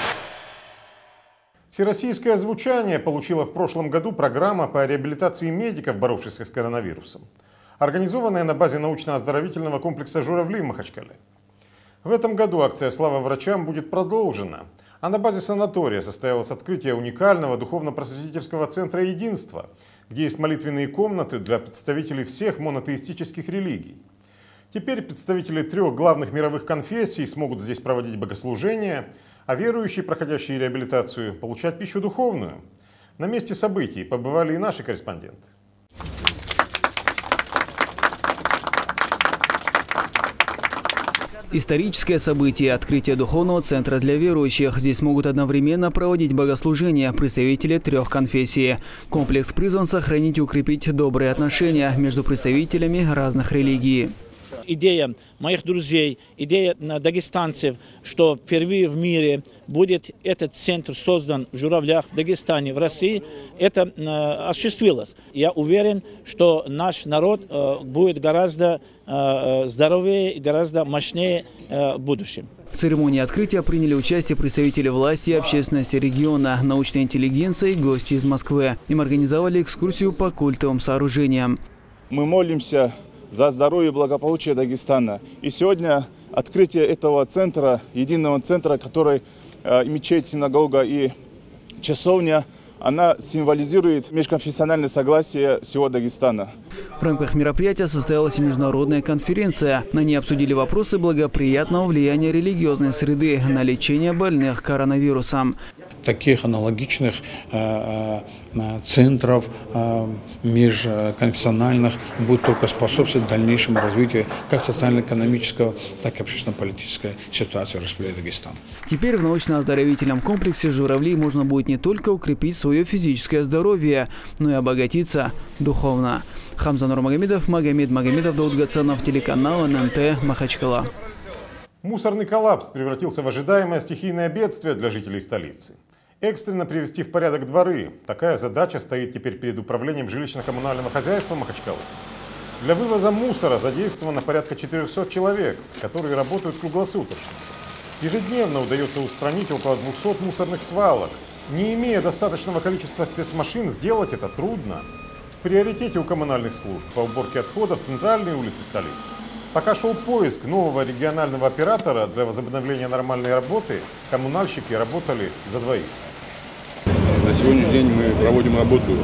Всероссийское звучание получила в прошлом году программа по реабилитации медиков, боровшихся с коронавирусом, организованная на базе научно-оздоровительного комплекса «Журавли» в Махачкале. В этом году акция «Слава врачам» будет продолжена, а на базе санатория состоялось открытие уникального духовно-просветительского центра «Единство», где есть молитвенные комнаты для представителей всех монотеистических религий. Теперь представители трех главных мировых конфессий смогут здесь проводить богослужения, а верующие, проходящие реабилитацию, получать пищу духовную. На месте событий побывали и наши корреспонденты. Историческое событие – открытие духовного центра для верующих. Здесь могут одновременно проводить богослужения представители трех конфессий. Комплекс призван сохранить и укрепить добрые отношения между представителями разных религий. Идея моих друзей, идея дагестанцев, что впервые в мире будет этот центр создан в Журавлях, в Дагестане, в России, это э, осуществилось. Я уверен, что наш народ э, будет гораздо э, здоровее и гораздо мощнее э, в будущем. В церемонии открытия приняли участие представители власти и общественности региона, научной интеллигенции и гости из Москвы. Им организовали экскурсию по культовым сооружениям. Мы молимся за здоровье и благополучие Дагестана. И сегодня открытие этого центра, единого центра, который э, мечеть, синагога и часовня, она символизирует межконфессиональное согласие всего Дагестана. В рамках мероприятия состоялась международная конференция. На ней обсудили вопросы благоприятного влияния религиозной среды на лечение больных коронавирусом. Таких аналогичных э, э, центров э, межконфессиональных будет только способствовать дальнейшему развитию как социально-экономического, так и общественно-политической ситуации в Республике Дагестан. Теперь в научно-оздоровительном комплексе «Журавли» можно будет не только укрепить свое физическое здоровье, но и обогатиться духовно. Хамза Нурмагомедов, Магомед Магомедов, Дауд Гасанов, телеканал эн эн тэ, Махачкала. Мусорный коллапс превратился в ожидаемое стихийное бедствие для жителей столицы. Экстренно привести в порядок дворы – такая задача стоит теперь перед управлением жилищно-коммунального хозяйства Махачкалы. Для вывоза мусора задействовано порядка четырёхсот человек, которые работают круглосуточно. Ежедневно удается устранить около двухсот мусорных свалок. Не имея достаточного количества спецмашин, сделать это трудно. В приоритете у коммунальных служб по уборке отходов центральные улицы столицы. Пока шел поиск нового регионального оператора для возобновления нормальной работы, коммунальщики работали за двоих. На сегодняшний день мы проводим работу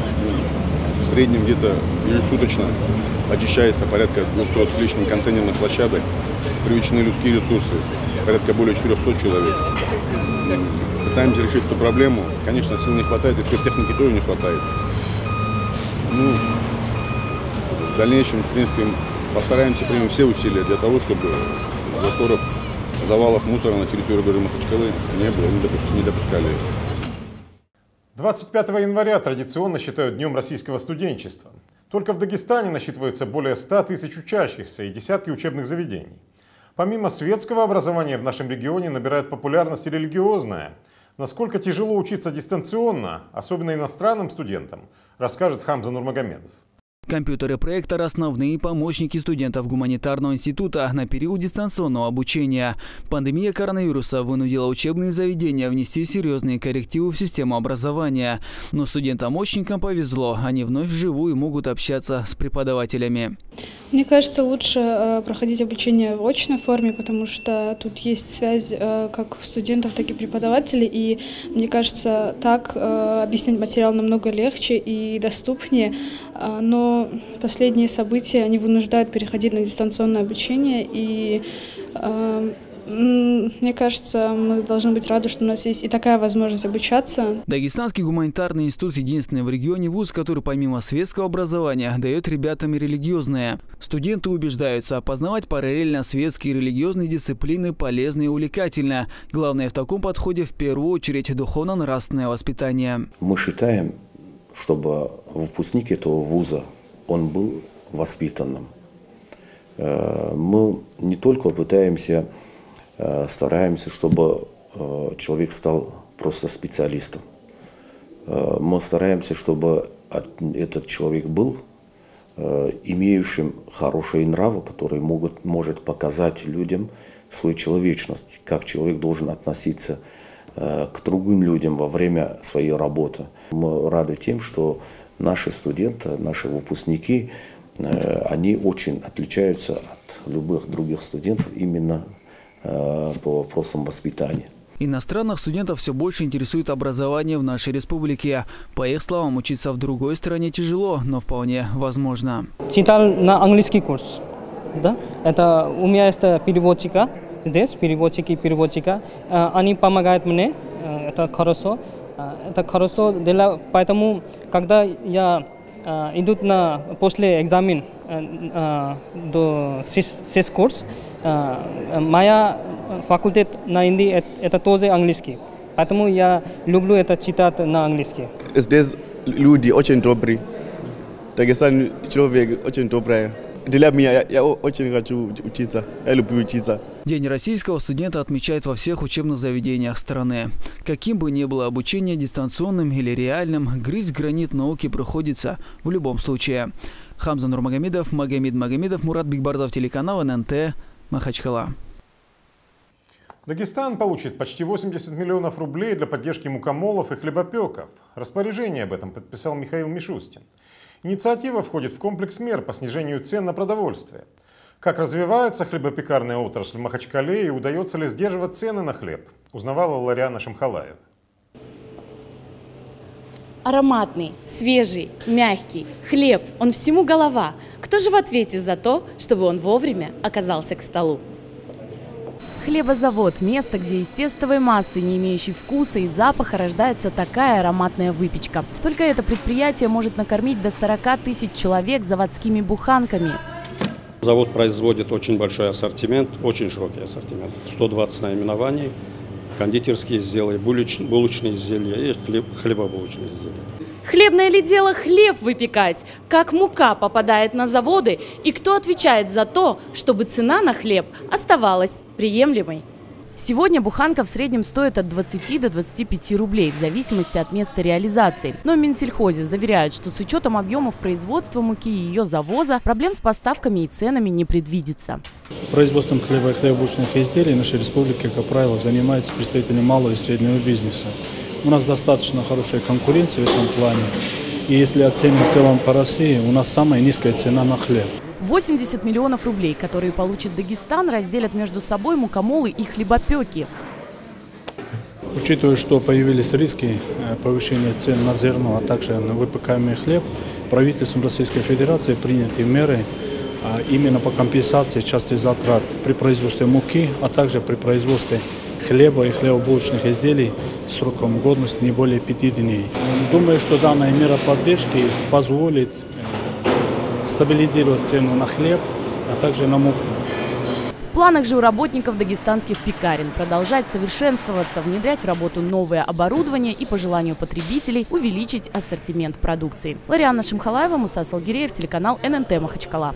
в среднем где-то ежесуточно. Очищается порядка двухсот с лишним контейнерных площадок. Привлечены людские ресурсы, порядка более четырёхсот человек. Пытаемся решить эту проблему. Конечно, сил не хватает, и спецтехники тоже не хватает. Ну, в дальнейшем, в принципе, постараемся принять все усилия для того, чтобы заторов, завалов мусора на территории города Махачкалы не было, не допускали. двадцать пятого января традиционно считают Днем российского студенчества. Только в Дагестане насчитывается более ста тысяч учащихся и десятки учебных заведений. Помимо светского образования в нашем регионе набирает популярность и религиозное. Насколько тяжело учиться дистанционно, особенно иностранным студентам, расскажет Хамза Нурмагомедов. Компьютер и проектор – основные помощники студентов гуманитарного института на период дистанционного обучения. Пандемия коронавируса вынудила учебные заведения внести серьезные коррективы в систему образования. Но студентам-очникам повезло, они вновь вживую могут общаться с преподавателями. Мне кажется, лучше проходить обучение в очной форме, потому что тут есть связь как студентов, так и преподавателей. И мне кажется, так объяснять материал намного легче и доступнее. Но последние события, они вынуждают переходить на дистанционное обучение. И мне кажется, мы должны быть рады, что у нас есть и такая возможность обучаться. Дагестанский гуманитарный институт – единственный в регионе вуз, который помимо светского образования дает ребятам и религиозное. Студенты убеждаются, познавать параллельно светские и религиозные дисциплины полезно и увлекательно. Главное в таком подходе в первую очередь духовно-нравственное воспитание. Мы считаем, чтобы выпускник этого вуза, он был воспитанным. Мы не только пытаемся, стараемся, чтобы человек стал просто специалистом. Мы стараемся, чтобы этот человек был имеющим хорошие нравы, которые могут, может показать людям свою человечность, как человек должен относиться к другим людям во время своей работы. Мы рады тем, что наши студенты, наши выпускники, они очень отличаются от любых других студентов именно по вопросам воспитания. Иностранных студентов все больше интересует образование в нашей республике. По их словам, учиться в другой стране тяжело, но вполне возможно. Читал на английский курс. Да? Это, у меня есть переводчика здесь, переводчики переводчика. Они помогают мне, это хорошо. Это хорошо, для, поэтому, когда я иду на, после экзамен до сес курс, моя факультет на Индии это тоже английский. Поэтому я люблю это читать на английском. Здесь люди очень добрые. Дагестан человек очень добрый. Для меня я, я очень хочу учиться. Я люблю учиться. День российского студента отмечают во всех учебных заведениях страны. Каким бы ни было обучение дистанционным или реальным, грызть гранит науки приходится в любом случае. Хамза Нурмагомедов, Магомед Магомедов, Мурат Бигбарзов, телеканал эн эн тэ, Махачкала. Дагестан получит почти восемьдесят миллионов рублей для поддержки мукомолов и хлебопеков. Распоряжение об этом подписал Михаил Мишустин. Инициатива входит в комплекс мер по снижению цен на продовольствие. Как развивается хлебопекарная отрасль в Махачкале и удается ли сдерживать цены на хлеб, узнавала Лариана Шамхалаева. Ароматный, свежий, мягкий хлеб, он всему голова. Кто же в ответе за то, чтобы он вовремя оказался к столу? Хлебозавод – место, где из тестовой массы, не имеющей вкуса и запаха, рождается такая ароматная выпечка. Только это предприятие может накормить до сорока тысяч человек заводскими буханками. Завод производит очень большой ассортимент, очень широкий ассортимент. сто двадцать наименований, кондитерские изделия, булочные изделия и хлеб, хлебобулочные изделия. Хлебное ли дело хлеб выпекать? Как мука попадает на заводы? И кто отвечает за то, чтобы цена на хлеб оставалась приемлемой? Сегодня буханка в среднем стоит от двадцати до двадцати пяти рублей, в зависимости от места реализации. Но в Минсельхозе заверяют, что с учетом объемов производства муки и ее завоза проблем с поставками и ценами не предвидится. Производством хлеба и хлебобулочных изделий нашей республики, как правило, занимаются представители малого и среднего бизнеса. У нас достаточно хорошая конкуренция в этом плане. И если оценим в целом по России, у нас самая низкая цена на хлеб. восемьдесят миллионов рублей, которые получит Дагестан, разделят между собой мукомолы и хлебопеки. Учитывая, что появились риски повышения цен на зерно, а также на выпекаемый хлеб, правительством Российской Федерации приняты меры именно по компенсации части затрат при производстве муки, а также при производстве хлеба и хлебобулочных изделий с сроком годности не более пяти дней. Думаю, что данная мера поддержки позволит стабилизировать цену на хлеб, а также на муку. В планах же у работников дагестанских пекарен продолжать совершенствоваться, внедрять в работу новое оборудование и, по желанию потребителей, увеличить ассортимент продукции. Лариана Шамхалаева, Муса Салгиреев, телеканал эн эн тэ Махачкала.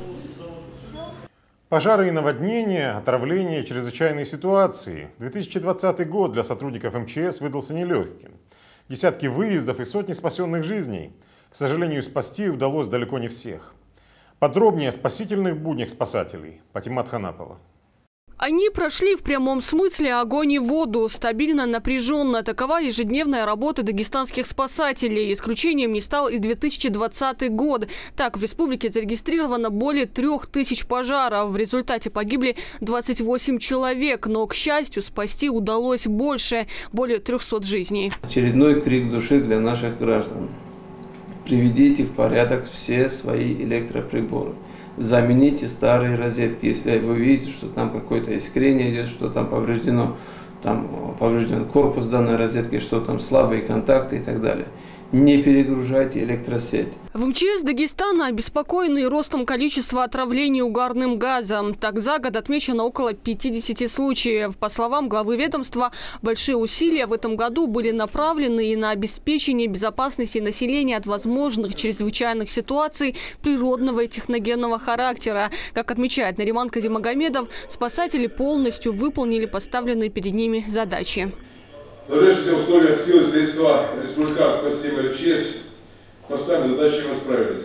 Пожары и наводнения, отравления и чрезвычайные ситуации. две тысячи двадцатый год для сотрудников эм че эс выдался нелегким. Десятки выездов и сотни спасенных жизней. К сожалению, спасти удалось далеко не всех. Подробнее о спасительных буднях спасателей. Патимат Ханапова. Они прошли в прямом смысле огонь и воду. Стабильно, напряженно. Такова ежедневная работа дагестанских спасателей. Исключением не стал и две тысячи двадцатый год. Так, в республике зарегистрировано более трех тысяч пожаров. В результате погибли двадцать восемь человек. Но, к счастью, спасти удалось больше. Более трёхсот жизней. Очередной крик души для наших граждан. Приведите в порядок все свои электроприборы. Замените старые розетки, если вы видите, что там какое-то искрение идет, что там повреждено, там поврежден корпус данной розетки, что там слабые контакты и так далее. Не перегружайте электросеть. В эм че эс Дагестана обеспокоены ростом количества отравлений угарным газом. Так, за год отмечено около пятидесяти случаев. По словам главы ведомства, большие усилия в этом году были направлены и на обеспечение безопасности населения от возможных чрезвычайных ситуаций природного и техногенного характера. Как отмечает Нариман Казимагомедов, спасатели полностью выполнили поставленные перед ними задачи. В сложившихся условиях силы и средства республиканского системы эр че эс поставленными задачами справились.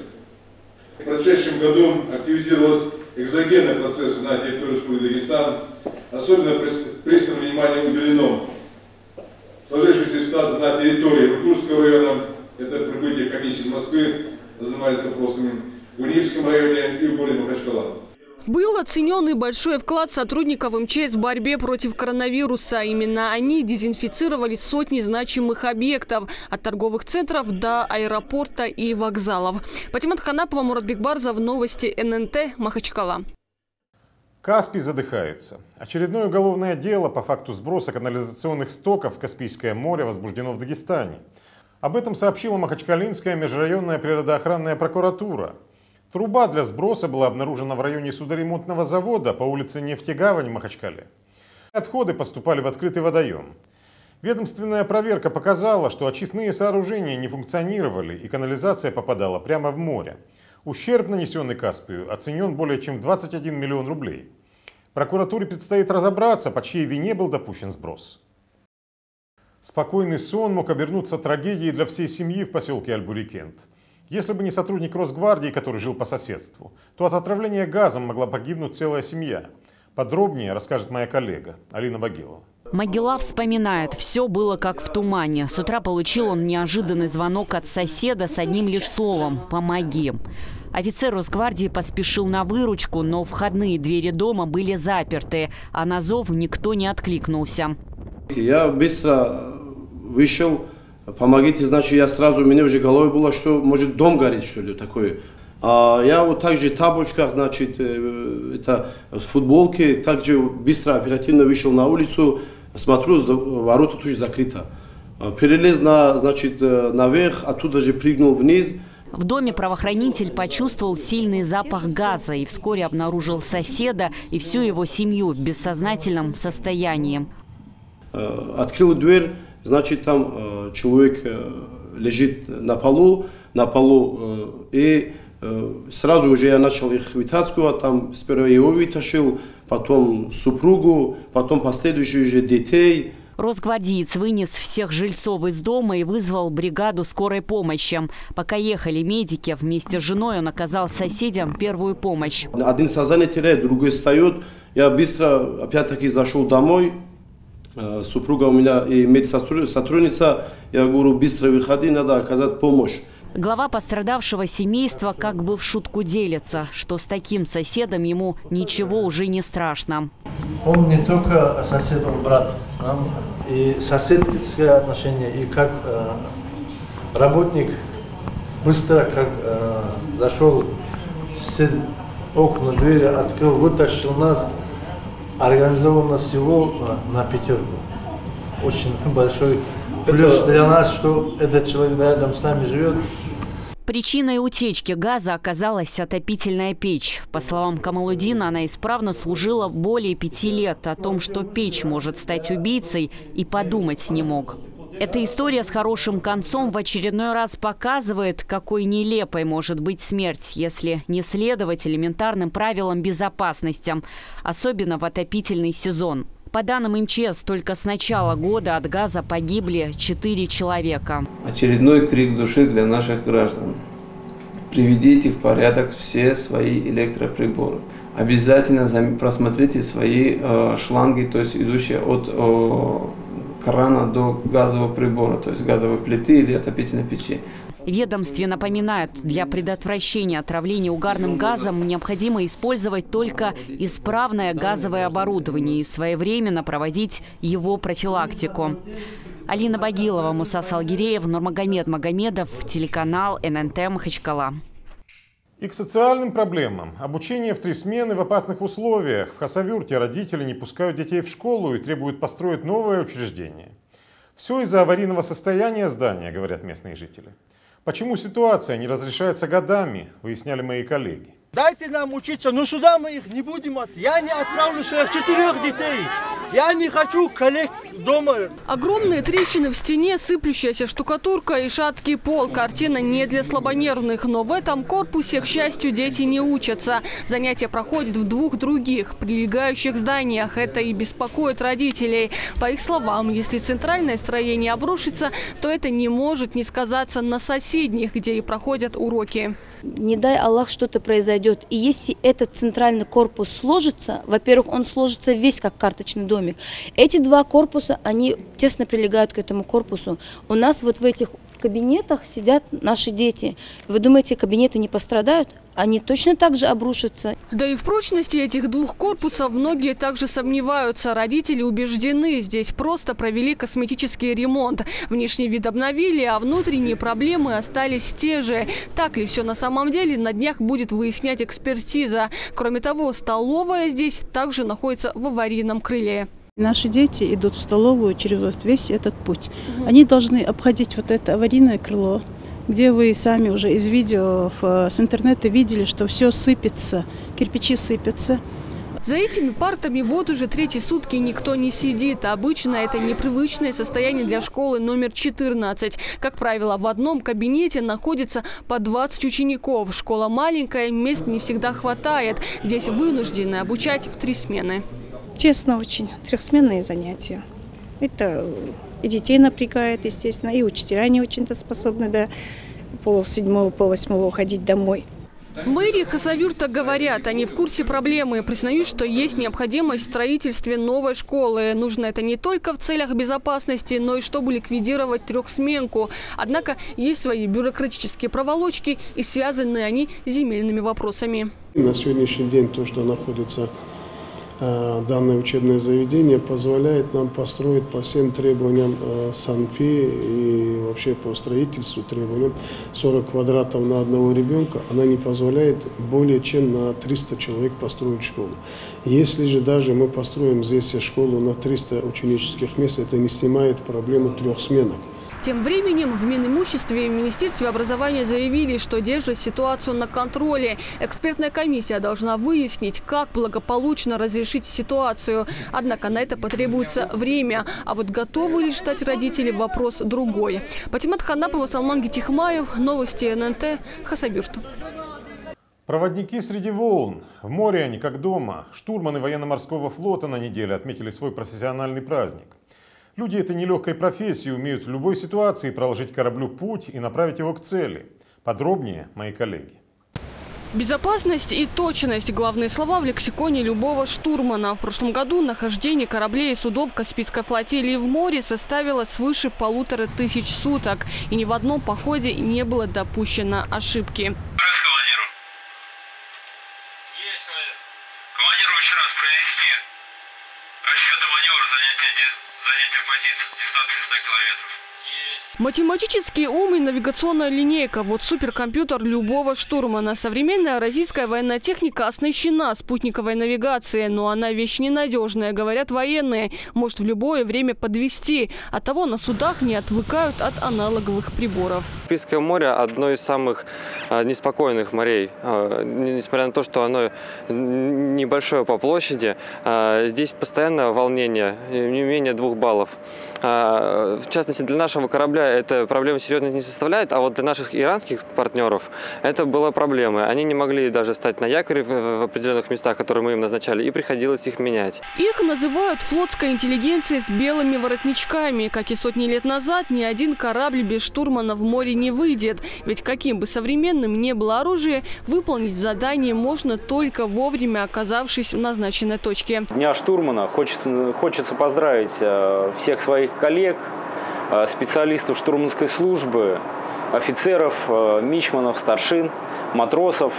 В прошедшем году активизировалась экзогенные процессы на территории Республики Дагестан. Особенно пристальное внимание уделено сложившейся ситуации на территории Иркутского района. Это прибытие комиссии из Москвы, занимались вопросами в Унивском районе и в городе Махачкала. Был оценен и большой вклад сотрудников эм че эс в борьбе против коронавируса. Именно они дезинфицировали сотни значимых объектов, от торговых центров до аэропорта и вокзалов. Патимат Ханапова, Мурат Бигбарзов, новости эн эн тэ, Махачкала. Каспий задыхается. Очередное уголовное дело по факту сброса канализационных стоков в Каспийское море возбуждено в Дагестане. Об этом сообщила Махачкалинская межрайонная природоохранная прокуратура. Труба для сброса была обнаружена в районе судоремонтного завода по улице Нефтегавань в Махачкале. Отходы поступали в открытый водоем. Ведомственная проверка показала, что очистные сооружения не функционировали и канализация попадала прямо в море. Ущерб, нанесенный Каспию, оценен более чем в двадцать один миллион рублей. Прокуратуре предстоит разобраться, по чьей вине был допущен сброс. Спокойный сон мог обернуться трагедией для всей семьи в поселке Аль-Бурикент. Если бы не сотрудник Росгвардии, который жил по соседству, то от отравления газом могла погибнуть целая семья. Подробнее расскажет моя коллега Алина Багилова. Магила вспоминает, все было как в тумане. С утра получил он неожиданный звонок от соседа с одним лишь словом «помоги». Офицер Росгвардии поспешил на выручку, но входные двери дома были заперты, а на зов никто не откликнулся. Я быстро вышел, помогите, значит, я сразу, у меня уже головой было, что может дом горит, что ли, такое. А я вот также в тапочках, значит, это в футболке, также быстро, оперативно вышел на улицу, смотрю, ворота тоже закрыты. Перелез на, значит, наверх, оттуда же прыгнул вниз. В доме правоохранитель почувствовал сильный запах газа и вскоре обнаружил соседа и всю его семью в бессознательном состоянии. Открыл дверь, значит, там человек лежит на полу, на полу, и сразу уже я начал их вытаскивать, там сперва его вытащил, потом супругу, потом последующие уже детей. Росгвардеец вынес всех жильцов из дома и вызвал бригаду скорой помощи. Пока ехали медики, вместе с женой он оказал соседям первую помощь. Один сознание теряет, другой встает. Я быстро опять-таки зашел домой. Супруга у меня и медсотрудница. Я говорю, быстро выходи, надо оказать помощь. Глава пострадавшего семейства как бы в шутку делится, что с таким соседом ему ничего уже не страшно. Он не только сосед, он брат. И соседское отношение, и как э, работник быстро как э, зашел, все окна, двери открыл, вытащил нас, организовано всего э, на пятерку. Очень большой плюс Это... для нас, что этот человек рядом с нами живет. Причиной утечки газа оказалась отопительная печь. По словам Камалудина, она исправно служила более пяти лет. О том, что печь может стать убийцей, и подумать не мог. Эта история с хорошим концом в очередной раз показывает, какой нелепой может быть смерть, если не следовать элементарным правилам безопасности, особенно в отопительный сезон. По данным эм че эс, только с начала года от газа погибли четыре человека. Очередной крик души для наших граждан. Приведите в порядок все свои электроприборы. Обязательно просмотрите свои э, шланги, то есть идущие от э, крана до газового прибора, то есть газовой плиты или отопительной печи. Ведомстве напоминают, для предотвращения отравления угарным газом необходимо использовать только исправное газовое оборудование и своевременно проводить его профилактику. Алина Багилова, Муса Салгиреев, Нурмагомед Магомедов, телеканал эн эн тэ Махачкала. И к социальным проблемам. Обучение в три смены в опасных условиях. В Хасавюрте родители не пускают детей в школу и требуют построить новое учреждение. Все из-за аварийного состояния здания, говорят местные жители. Почему ситуация не разрешается годами, выясняли мои коллеги. Дайте нам учиться, но сюда мы их не будем. От... Я не отправлю своих четырех детей. Я не хочу коллег дома. Огромные трещины в стене, сыплющаяся штукатурка и шаткий пол. Картина не для слабонервных. Но в этом корпусе, к счастью, дети не учатся. Занятия проходят в двух других, прилегающих зданиях. Это и беспокоит родителей. По их словам, если центральное строение обрушится, то это не может не сказаться на соседних, где и проходят уроки. Не дай Аллах, что-то произойдет. И если этот центральный корпус сложится, во-первых, он сложится весь как карточный домик. Эти два корпуса, они тесно прилегают к этому корпусу. У нас вот в этих кабинетах сидят наши дети. Вы думаете, кабинеты не пострадают? Они точно так же обрушатся. Да и в прочности этих двух корпусов многие также сомневаются. Родители убеждены, здесь просто провели косметический ремонт. Внешний вид обновили, а внутренние проблемы остались те же. Так ли все на самом деле, на днях будет выяснять экспертиза. Кроме того, столовая здесь также находится в аварийном крыле. Наши дети идут в столовую через весь этот путь. Они должны обходить вот это аварийное крыло, где вы сами уже из видео с интернета видели, что все сыпется, кирпичи сыпятся. За этими партами вот уже третьи сутки никто не сидит. Обычно это непривычное состояние для школы номер четырнадцать. Как правило, в одном кабинете находится по двадцать учеников. Школа маленькая, мест не всегда хватает. Здесь вынуждены обучать в три смены. Честно, очень. Трехсменные занятия. Это и детей напрягает, естественно, и учителя не очень-то способны до полседьмого, полвосьмого уходить домой. В мэрии Хасавюрта говорят, они в курсе проблемы. Признают, что есть необходимость в строительстве новой школы. Нужно это не только в целях безопасности, но и чтобы ликвидировать трехсменку. Однако есть свои бюрократические проволочки, и связаны они с земельными вопросами. На сегодняшний день то, что находится данное учебное заведение, позволяет нам построить по всем требованиям СанПи и вообще по строительству требованиям сорок квадратов на одного ребенка. Она не позволяет более чем на триста человек построить школу. Если же даже мы построим здесь школу на триста ученических мест, это не снимает проблему трех сменок. Тем временем в Минимуществе и Министерстве образования заявили, что держат ситуацию на контроле. Экспертная комиссия должна выяснить, как благополучно разрешить ситуацию. Однако на это потребуется время. А вот готовы ли ждать родители – вопрос другой. Патимат Ханапова, Салман Гитихмаев, новости эн эн тэ, Хасавюрт. Проводники среди волн. В море они как дома. Штурманы военно-морского флота на неделе отметили свой профессиональный праздник. Люди этой нелегкой профессии умеют в любой ситуации проложить кораблю путь и направить его к цели. Подробнее мои коллеги. Безопасность и точность – главные слова в лексиконе любого штурмана. В прошлом году нахождение кораблей и судов Каспийской флотилии в море составило свыше полутора тысяч суток. И ни в одном походе не было допущено ошибки. Математический ум и навигационная линейка – вот суперкомпьютер любого штурмана. Современная российская военная техника оснащена спутниковой навигацией, но она вещь ненадежная, говорят военные. Может в любое время подвести. Оттого на судах не отвыкают от аналоговых приборов. Каспийское море – одно из самых неспокойных морей. Несмотря на то, что оно небольшое по площади, здесь постоянно волнение, не менее двух баллов. В частности, для нашего корабля это проблема серьезно не составляет, а вот для наших иранских партнеров это была проблема. Они не могли даже стать на якоре в определенных местах, которые мы им назначали, и приходилось их менять. Их называют флотской интеллигенцией с белыми воротничками. Как и сотни лет назад, ни один корабль без штурмана в море не выйдет. Ведь каким бы современным ни было оружие, выполнить задание можно только вовремя оказавшись в назначенной точке. Дня штурмана хочется, хочется поздравить всех своих коллег, специалистов штурманской службы, офицеров, мичманов, старшин, матросов,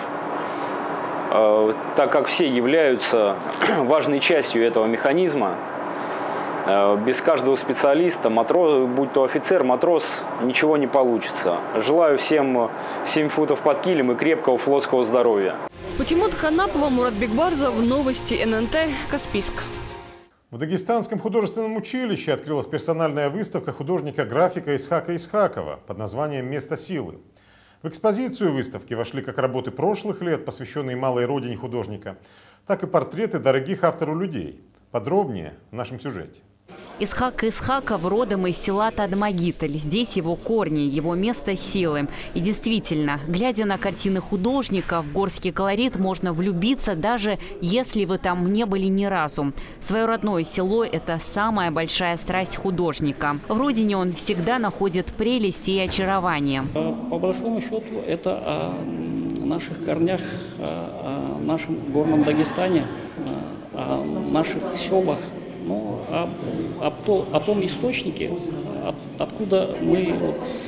так как все являются важной частью этого механизма. Без каждого специалиста, матрос, будь то офицер, матрос, ничего не получится. Желаю всем семь футов под килем и крепкого флотского здоровья. Патимат Ханапова, Мурат Бекбарзов, новости эн эн тэ, Каспийск. В Дагестанском художественном училище открылась персональная выставка художника-графика Исхака Исхакова под названием «Место силы». В экспозицию выставки вошли как работы прошлых лет, посвященные малой родине художника, так и портреты дорогих автору людей. Подробнее в нашем сюжете. Исхак Исхаков родом из села Тадмагитль. Здесь его корни, его место силы. И действительно, глядя на картины художника, в горский колорит можно влюбиться, даже если вы там не были ни разу. Свое родное село – это самая большая страсть художника. В родине он всегда находит прелесть и очарование. По большому счету, это о наших корнях, о нашем горном Дагестане, о наших селах. Ну, о, о, то, о том источнике, от, откуда мы вот,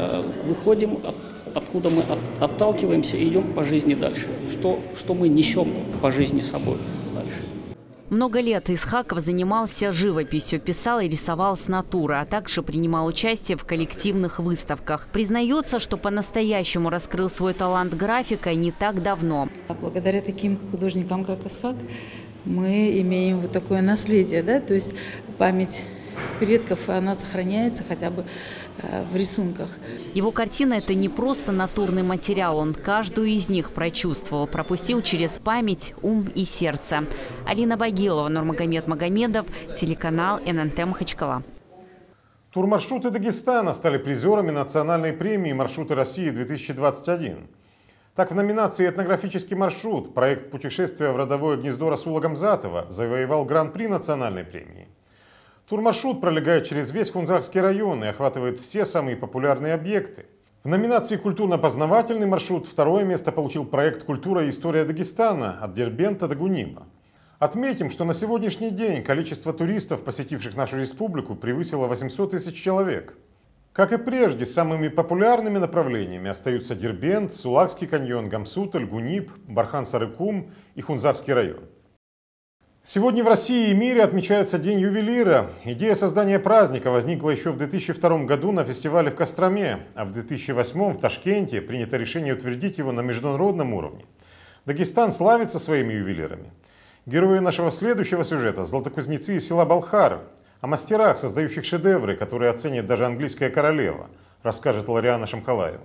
выходим, откуда мы отталкиваемся и идем по жизни дальше. Что, что мы несем по жизни с собой дальше. Много лет Исхаков занимался живописью, писал и рисовал с натуры, а также принимал участие в коллективных выставках. Признается, что по-настоящему раскрыл свой талант графика не так давно. Благодаря таким художникам, как Исхак, мы имеем вот такое наследие, да, то есть память предков, она сохраняется хотя бы в рисунках. Его картина – это не просто натурный материал, он каждую из них прочувствовал, пропустил через память, ум и сердце. Алина Багилова, Нурмагомед Магомедов, телеканал эн эн тэ Махачкала. Турмаршруты Дагестана стали призерами национальной премии «Маршруты России-две тысячи двадцать один». Так, в номинации «Этнографический маршрут» проект путешествия в родовое гнездо Расула Гамзатова завоевал гран-при национальной премии. Турмаршрут пролегает через весь Хунзакский район и охватывает все самые популярные объекты. В номинации «Культурно-познавательный маршрут» второе место получил проект «Культура и история Дагестана» от Дербента до Гуниба. Отметим, что на сегодняшний день количество туристов, посетивших нашу республику, превысило восемьсот тысяч человек. Как и прежде, самыми популярными направлениями остаются Дербент, Сулакский каньон, Гамсуталь, Гуниб, Бархан-Сарыкум и Хунзакский район. Сегодня в России и мире отмечается День ювелира. Идея создания праздника возникла еще в две тысячи втором году на фестивале в Костроме, а в две тысячи восьмом в Ташкенте принято решение утвердить его на международном уровне. Дагестан славится своими ювелирами. Герои нашего следующего сюжета – золотокузнецы из села Балхар. О мастерах, создающих шедевры, которые оценит даже английская королева, расскажет Лариана Шамхалаева.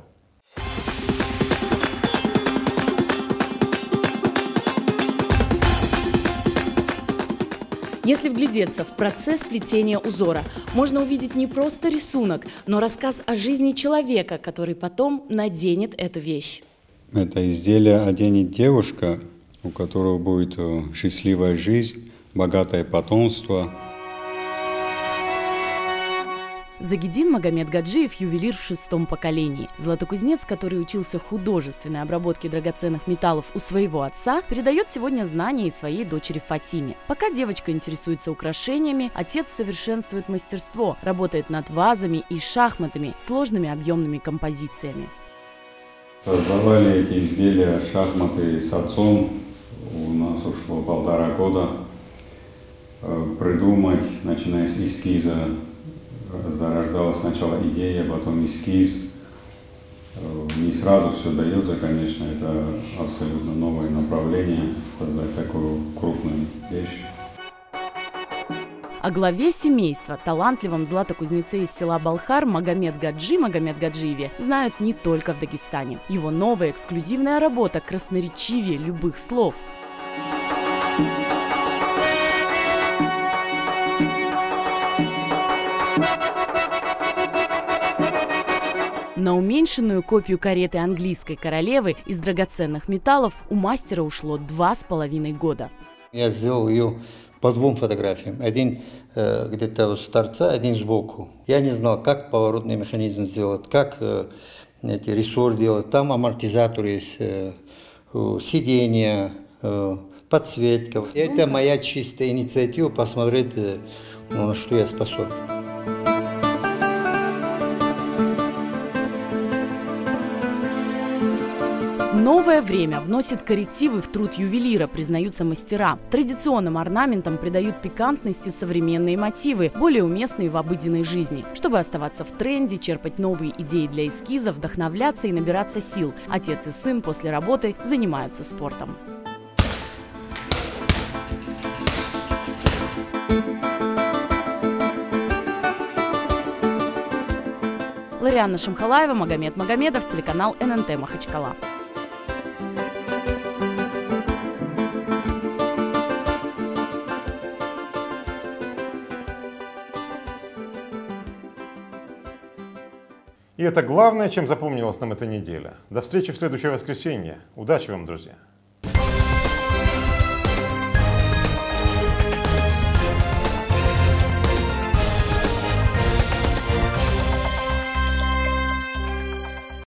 Если вглядеться в процесс плетения узора, можно увидеть не просто рисунок, но рассказ о жизни человека, который потом наденет эту вещь. Это изделие оденет девушка, у которой будет счастливая жизнь, богатое потомство. Загидин Магомед Гаджиев – ювелир в шестом поколении. Золотокузнец, который учился художественной обработке драгоценных металлов у своего отца, передает сегодня знания и своей дочери Фатиме. Пока девочка интересуется украшениями, отец совершенствует мастерство, работает над вазами и шахматами, сложными объемными композициями. Создавали эти изделия, шахматы с отцом. У нас ушло полтора года придумать, начиная с эскиза. Зарождалась сначала идея, потом эскиз. Не сразу все дается, конечно, это абсолютно новое направление, создать такую крупную вещь. О главе семейства, талантливом златокузнеце из села Балхар Магомед Гаджи Магомед Гаджиеве знают не только в Дагестане. Его новая эксклюзивная работа красноречивее любых слов. На уменьшенную копию кареты английской королевы из драгоценных металлов у мастера ушло два с половиной года. Я сделал ее по двум фотографиям. Один э, где-то с торца, один сбоку. Я не знал, как поворотный механизм сделать, как э, эти рессор делать. Там амортизатор есть, э, э, сиденье, э, подсветка. Это моя чистая инициатива посмотреть, э, ну, на что я способен. Новое время вносит коррективы в труд ювелира, признаются мастера. Традиционным орнаментам придают пикантности современные мотивы, более уместные в обыденной жизни. Чтобы оставаться в тренде, черпать новые идеи для эскизов, вдохновляться и набираться сил. Отец и сын после работы занимаются спортом. Лариана Шамхалаева, Магомед Магомедов, телеканал эн эн тэ Махачкала. И это главное, чем запомнилась нам эта неделя. До встречи в следующее воскресенье. Удачи вам, друзья!